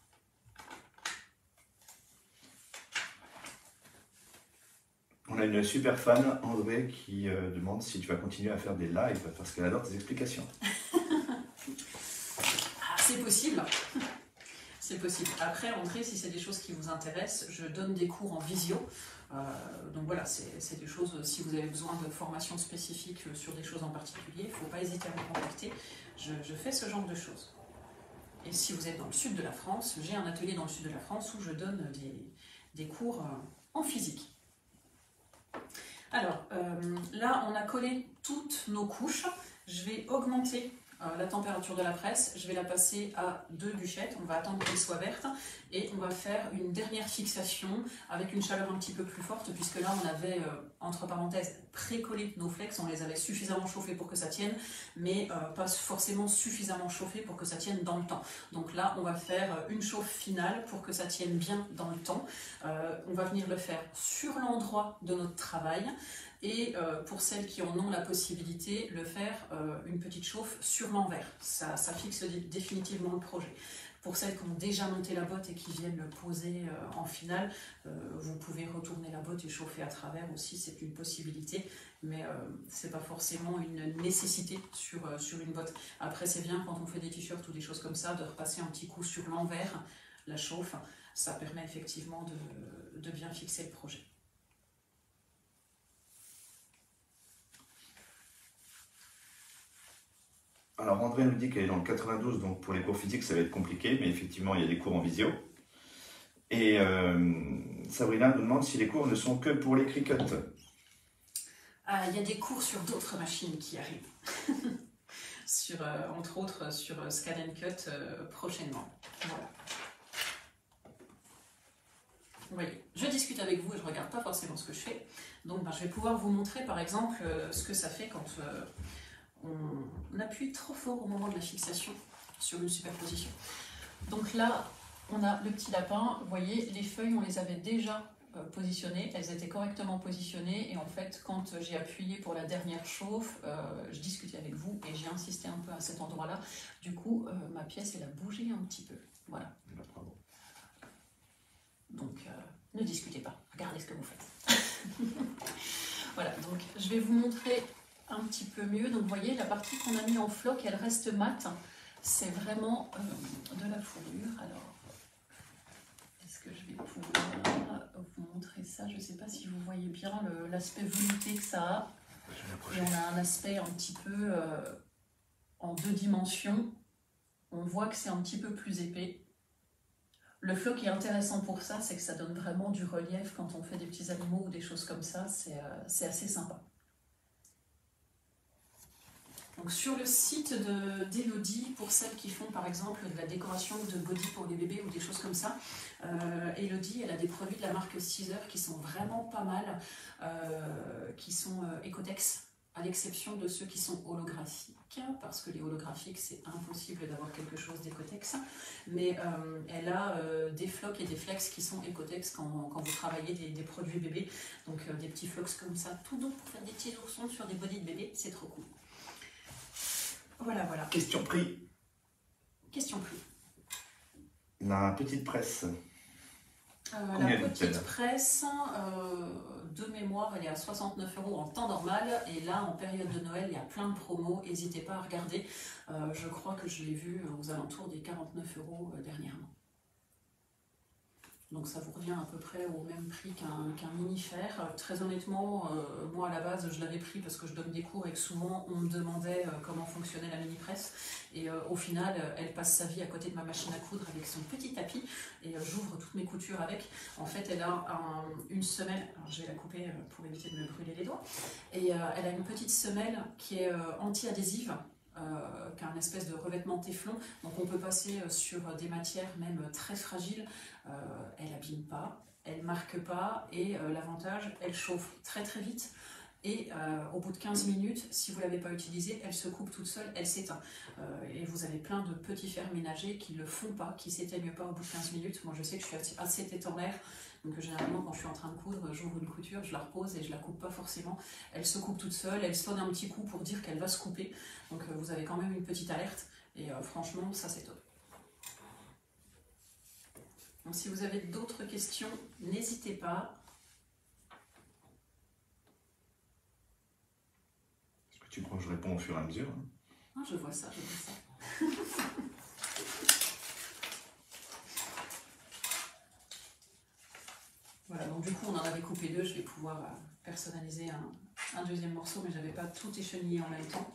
On a une super fan, André, qui euh, demande si tu vas continuer à faire des lives parce qu'elle adore tes explications. Ah, c'est possible. C'est possible. Après, André, si c'est des choses qui vous intéressent, je donne des cours en visio. Euh, donc voilà, c'est des choses, si vous avez besoin de formation spécifique sur des choses en particulier, il ne faut pas hésiter à me contacter. Je, je fais ce genre de choses. Et si vous êtes dans le sud de la France, j'ai un atelier dans le sud de la France où je donne des, des cours en physique. Alors, euh, là, on a collé toutes nos couches. Je vais augmenter euh, la température de la presse. Je vais la passer à deux bûchettes. On va attendre qu'elle soit verte. Et on va faire une dernière fixation avec une chaleur un petit peu plus forte, puisque là, on avait, euh, entre parenthèses, pré-collé nos flex. On les avait suffisamment chauffés pour que ça tienne, mais euh, pas forcément suffisamment chauffés pour que ça tienne dans le temps. Donc là, on va faire une chauffe finale pour que ça tienne bien dans le temps. Euh, on va venir le faire sur l'endroit de notre travail. Et euh, pour celles qui en ont la possibilité, le faire euh, une petite chauffe sur l'envers. Ça, ça fixe définitivement le projet. Pour celles qui ont déjà monté la botte et qui viennent le poser euh, en finale, euh, vous pouvez retourner la botte et chauffer à travers aussi, c'est une possibilité, mais euh, ce n'est pas forcément une nécessité sur, euh, sur une botte. Après, c'est bien quand on fait des t-shirts ou des choses comme ça, de repasser un petit coup sur l'envers, la chauffe, ça permet effectivement de, de bien fixer le projet. Alors André nous dit qu'elle est dans le quatre-vingt-douze, donc pour les cours physiques ça va être compliqué, mais effectivement il y a des cours en visio. Et euh, Sabrina nous demande si les cours ne sont que pour les Cricut. Ah, il y a des cours sur d'autres machines qui arrivent, sur, euh, entre autres sur euh, Scan and Cut euh, prochainement. Voilà. Vous voyez, je discute avec vous et je ne regarde pas forcément ce que je fais. Donc ben, je vais pouvoir vous montrer par exemple euh, ce que ça fait quand... Euh, on appuie trop fort au moment de la fixation sur une superposition. Donc là, on a le petit lapin. Vous voyez, les feuilles, on les avait déjà euh, positionnées. Elles étaient correctement positionnées. Et en fait, quand j'ai appuyé pour la dernière chauffe, euh, je discutais avec vous et j'ai insisté un peu à cet endroit-là. Du coup, euh, ma pièce, elle a bougé un petit peu. Voilà. Donc, euh, ne discutez pas. Regardez ce que vous faites. Voilà, donc je vais vous montrer un petit peu mieux. Donc vous voyez, la partie qu'on a mis en floc, elle reste mate. C'est vraiment euh, de la fourrure. Alors, est-ce que je vais pouvoir vous montrer ça? Je ne sais pas si vous voyez bien l'aspect velouté que ça a. Et on a un aspect un petit peu euh, en deux dimensions. On voit que c'est un petit peu plus épais. Le floc est intéressant pour ça, c'est que ça donne vraiment du relief quand on fait des petits animaux ou des choses comme ça. C'est euh, c'est assez sympa. Donc sur le site d'Elodie, pour celles qui font par exemple de la décoration de body pour les bébés ou des choses comme ça, euh, Elodie, elle a des produits de la marque Caesar qui sont vraiment pas mal, euh, qui sont euh, Ecotex, à l'exception de ceux qui sont holographiques, parce que les holographiques, c'est impossible d'avoir quelque chose d'Ecotex. Mais euh, elle a euh, des flocs et des flex qui sont Ecotex quand, quand vous travaillez des, des produits bébés. Donc euh, des petits flocs comme ça, tout doux pour faire des petits oursons sur des bodys de bébés, c'est trop cool. Voilà, voilà. Question prix. Question prix. La petite presse. Euh, la petite presse, euh, de mémoire, elle est à soixante-neuf euros en temps normal. Et là, en période de Noël, il y a plein de promos. N'hésitez pas à regarder. Euh, je crois que je l'ai vu aux alentours des quarante-neuf euros euh, dernièrement. Donc ça vous revient à peu près au même prix qu'un qu'un mini-fer. Euh, très honnêtement, euh, moi à la base, je l'avais pris parce que je donne des cours et que souvent on me demandait euh, comment fonctionnait la mini-presse. Et euh, au final, euh, elle passe sa vie à côté de ma machine à coudre avec son petit tapis. Et euh, j'ouvre toutes mes coutures avec. En fait, elle a un, une semelle, alors je vais la couper euh, pour éviter de me brûler les doigts. Et euh, elle a une petite semelle qui est euh, anti-adhésive. Euh, qu'un espèce de revêtement téflon, donc on peut passer sur des matières même très fragiles. Euh, elle n'abîme pas, elle marque pas, et euh, l'avantage, elle chauffe très très vite, et euh, au bout de quinze minutes, si vous ne l'avez pas utilisée, elle se coupe toute seule, elle s'éteint. Euh, et vous avez plein de petits fers ménagers qui ne le font pas, qui ne s'éteignent pas au bout de quinze minutes. Moi je sais que je suis assez tête en l'air, donc généralement quand je suis en train de coudre, j'ouvre une couture, je la repose et je la coupe pas forcément. Elle se coupe toute seule, elle sonne un petit coup pour dire qu'elle va se couper. Donc euh, vous avez quand même une petite alerte, et euh, franchement ça c'est top. Donc si vous avez d'autres questions, n'hésitez pas. Est-ce que tu crois que je réponds au fur et à mesure, hein? Ah, je vois ça, je vois ça. Voilà, donc du coup on en avait coupé deux, je vais pouvoir euh, personnaliser un, un deuxième morceau, mais je n'avais pas tout échenillé en même temps.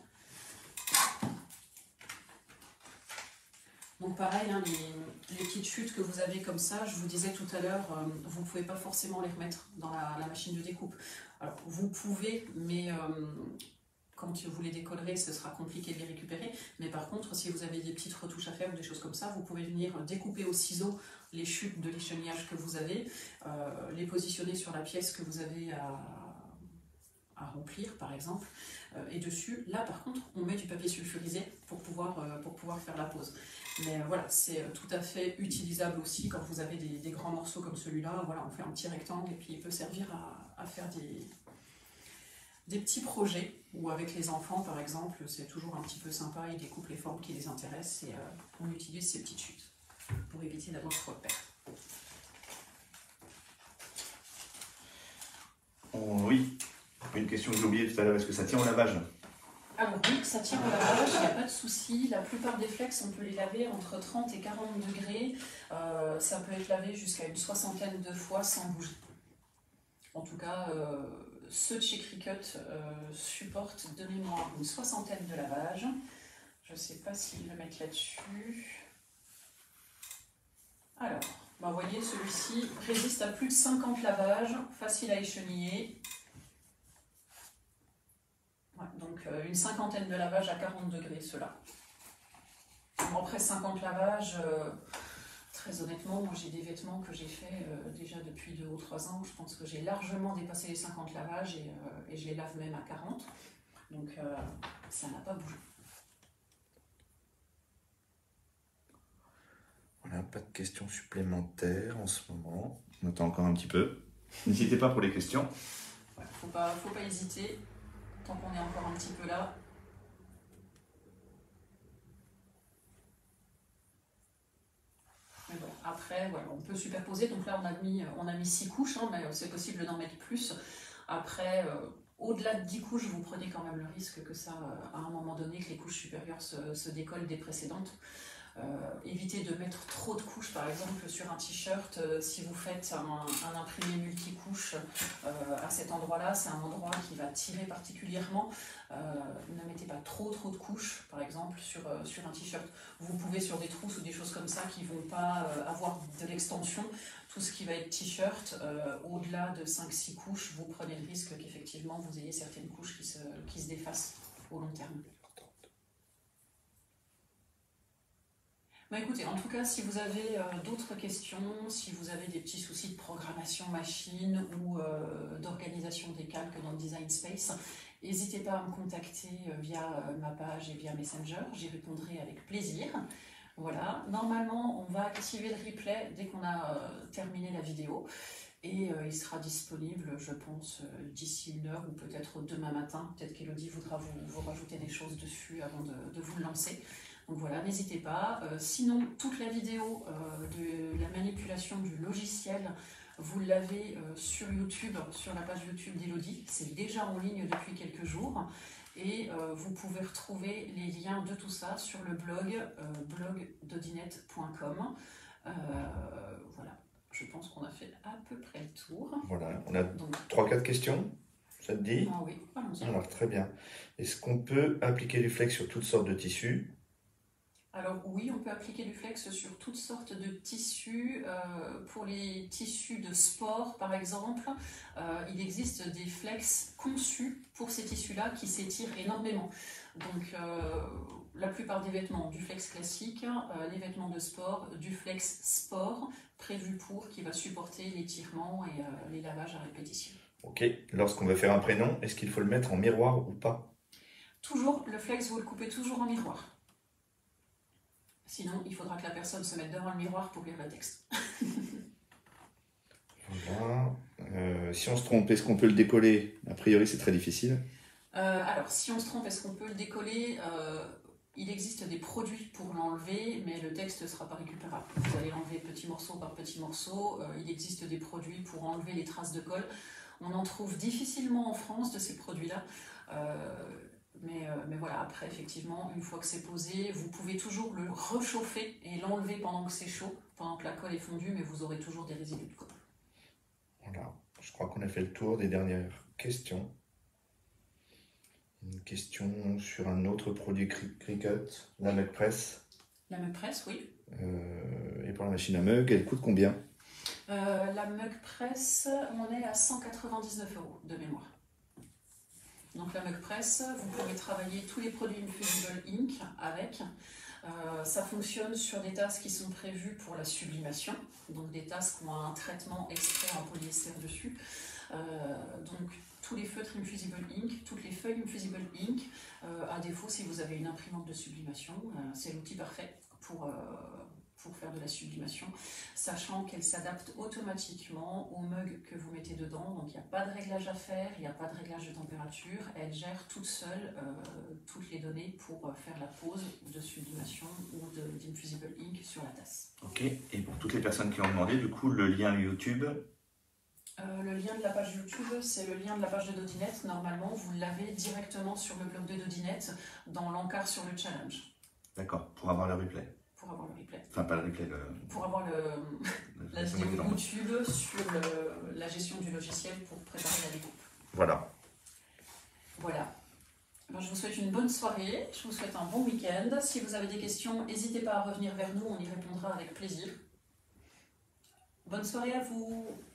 Donc pareil, hein, les, les petites chutes que vous avez comme ça, je vous disais tout à l'heure, euh, vous ne pouvez pas forcément les remettre dans la, la machine de découpe. Alors vous pouvez, mais euh, quand vous les décollerez, ce sera compliqué de les récupérer. Mais par contre, si vous avez des petites retouches à faire ou des choses comme ça, vous pouvez venir découper au ciseau les chutes de l'échenillage que vous avez, euh, les positionner sur la pièce que vous avez à, à remplir par exemple, euh, et dessus, là par contre, on met du papier sulfurisé pour pouvoir, euh, pour pouvoir faire la pose. Mais euh, voilà, c'est tout à fait utilisable aussi quand vous avez des, des grands morceaux comme celui-là. Voilà, on fait un petit rectangle et puis il peut servir à, à faire des, des petits projets, ou avec les enfants par exemple, c'est toujours un petit peu sympa, ils découpent les formes qui les intéressent et euh, on utilise ces petites chutes pour éviter d'avoir trop de pertes. Oh, oui, une question que j'ai oubliée tout à l'heure, est-ce que ça tient au lavage? Alors oui, ça tient au lavage, il n'y a pas de souci. La plupart des flex, on peut les laver entre trente et quarante degrés. Euh, ça peut être lavé jusqu'à une soixantaine de fois sans bouger. En tout cas, euh, ceux de chez Cricut euh, supportent de mémoire une soixantaine de lavages. Je ne sais pas s'ils le mettent là-dessus. Alors, bah, vous voyez, celui-ci résiste à plus de cinquante lavages, facile à écheniller. Ouais, donc euh, une cinquantaine de lavages à quarante degrés, ceux-là. Bon, après cinquante lavages, euh, très honnêtement, moi j'ai des vêtements que j'ai fait euh, déjà depuis deux ou trois ans. Je pense que j'ai largement dépassé les cinquante lavages et, euh, et je les lave même à quarante. Donc euh, ça n'a pas bougé. On n'a pas de questions supplémentaires en ce moment. On attend encore un petit peu. N'hésitez pas pour les questions. Ouais, faut pas, faut pas hésiter. Tant qu'on est encore un petit peu là. Mais bon, après, voilà, on peut superposer. Donc là, on a mis, on a mis six couches, hein, mais c'est possible d'en mettre plus. Après, euh, au-delà de dix couches, vous prenez quand même le risque que ça, à un moment donné, que les couches supérieures se, se décollent des précédentes. Euh, évitez de mettre trop de couches, par exemple sur un t-shirt, euh, si vous faites un, un imprimé multicouche euh, à cet endroit-là, c'est un endroit qui va tirer particulièrement. Euh, ne mettez pas trop trop de couches, par exemple sur, euh, sur un t-shirt. Vous pouvez sur des trousses ou des choses comme ça qui ne vont pas euh, avoir de l'extension. Tout ce qui va être t-shirt, euh, au-delà de cinq six couches, vous prenez le risque qu'effectivement vous ayez certaines couches qui se, qui se défacent au long terme. Bah écoutez, en tout cas, si vous avez euh, d'autres questions, si vous avez des petits soucis de programmation machine ou euh, d'organisation des calques dans le Design Space, n'hésitez pas à me contacter euh, via euh, ma page et via Messenger, j'y répondrai avec plaisir. Voilà, normalement, on va activer le replay dès qu'on a euh, terminé la vidéo et euh, il sera disponible, je pense, euh, d'ici une heure ou peut-être demain matin. Peut-être qu'Elodie voudra vous, vous rajouter des choses dessus avant de, de vous le lancer. Donc voilà, n'hésitez pas. Euh, sinon, toute la vidéo euh, de la manipulation du logiciel, vous l'avez euh, sur YouTube, sur la page YouTube d'Elodie. C'est déjà en ligne depuis quelques jours. Et euh, vous pouvez retrouver les liens de tout ça sur le blog euh, blog dodinette point com. Euh, voilà, je pense qu'on a fait à peu près le tour. Voilà, on a trois quatre questions, ça te dit? Ah oui, allons-y. Alors, très bien. Est-ce qu'on peut appliquer du flex sur toutes sortes de tissus? Alors oui, on peut appliquer du flex sur toutes sortes de tissus. Euh, pour les tissus de sport, par exemple, euh, il existe des flex conçus pour ces tissus-là qui s'étirent énormément. Donc euh, la plupart des vêtements, du flex classique, euh, les vêtements de sport, du flex sport, prévu pour, qui va supporter l'étirement et euh, les lavages à répétition. Ok, lorsqu'on veut faire un prénom, est-ce qu'il faut le mettre en miroir ou pas? Toujours, le flex, vous le coupez toujours en miroir. Sinon, il faudra que la personne se mette devant le miroir pour lire le texte. Voilà. Euh, si on se trompe, est-ce qu'on peut le décoller? A priori, c'est très difficile. Euh, alors, si on se trompe, est-ce qu'on peut le décoller? euh, Il existe des produits pour l'enlever, mais le texte ne sera pas récupérable. Vous allez l'enlever petit morceau par petit morceau. Euh, il existe des produits pour enlever les traces de colle. On en trouve difficilement en France de ces produits-là. Euh, Mais, euh, mais voilà, après, effectivement, une fois que c'est posé, vous pouvez toujours le réchauffer et l'enlever pendant que c'est chaud, pendant que la colle est fondue, mais vous aurez toujours des résidus de colle. Voilà, je crois qu'on a fait le tour des dernières questions. Une question sur un autre produit Cricut, la Mug Press. La Mug Press, oui. Euh, et pour la machine à mug, elle coûte combien? euh, La Mug Press, on est à cent quatre-vingt-dix-neuf euros de mémoire. Donc la Mug Press, vous pouvez travailler tous les produits Infusible Ink avec. Euh, ça fonctionne sur des tasses qui sont prévues pour la sublimation, donc des tasses qui ont un traitement extrait en polyester dessus. Euh, donc tous les feutres Infusible Ink, toutes les feuilles Infusible Ink, euh, à défaut si vous avez une imprimante de sublimation, euh, c'est l'outil parfait pour... Euh, pour faire de la sublimation, sachant qu'elle s'adapte automatiquement au mug que vous mettez dedans, donc il n'y a pas de réglage à faire, il n'y a pas de réglage de température, elle gère toute seule euh, toutes les données pour faire la pose de sublimation ou d'Infusible Ink sur la tasse. Ok, et pour toutes les personnes qui ont demandé, du coup, le lien YouTube euh, Le lien de la page YouTube, c'est le lien de la page de Dodinette. Normalement, vous l'avez directement sur le blog de Dodinette, dans l'encart sur le challenge. D'accord, pour avoir le replay. Pour avoir le replay. Enfin, pas le replay, le... Pour avoir le, la vidéo YouTube sur le, la gestion du logiciel pour préparer la découpe. Voilà. Voilà. Alors, je vous souhaite une bonne soirée, je vous souhaite un bon week-end. Si vous avez des questions, n'hésitez pas à revenir vers nous, on y répondra avec plaisir. Bonne soirée à vous.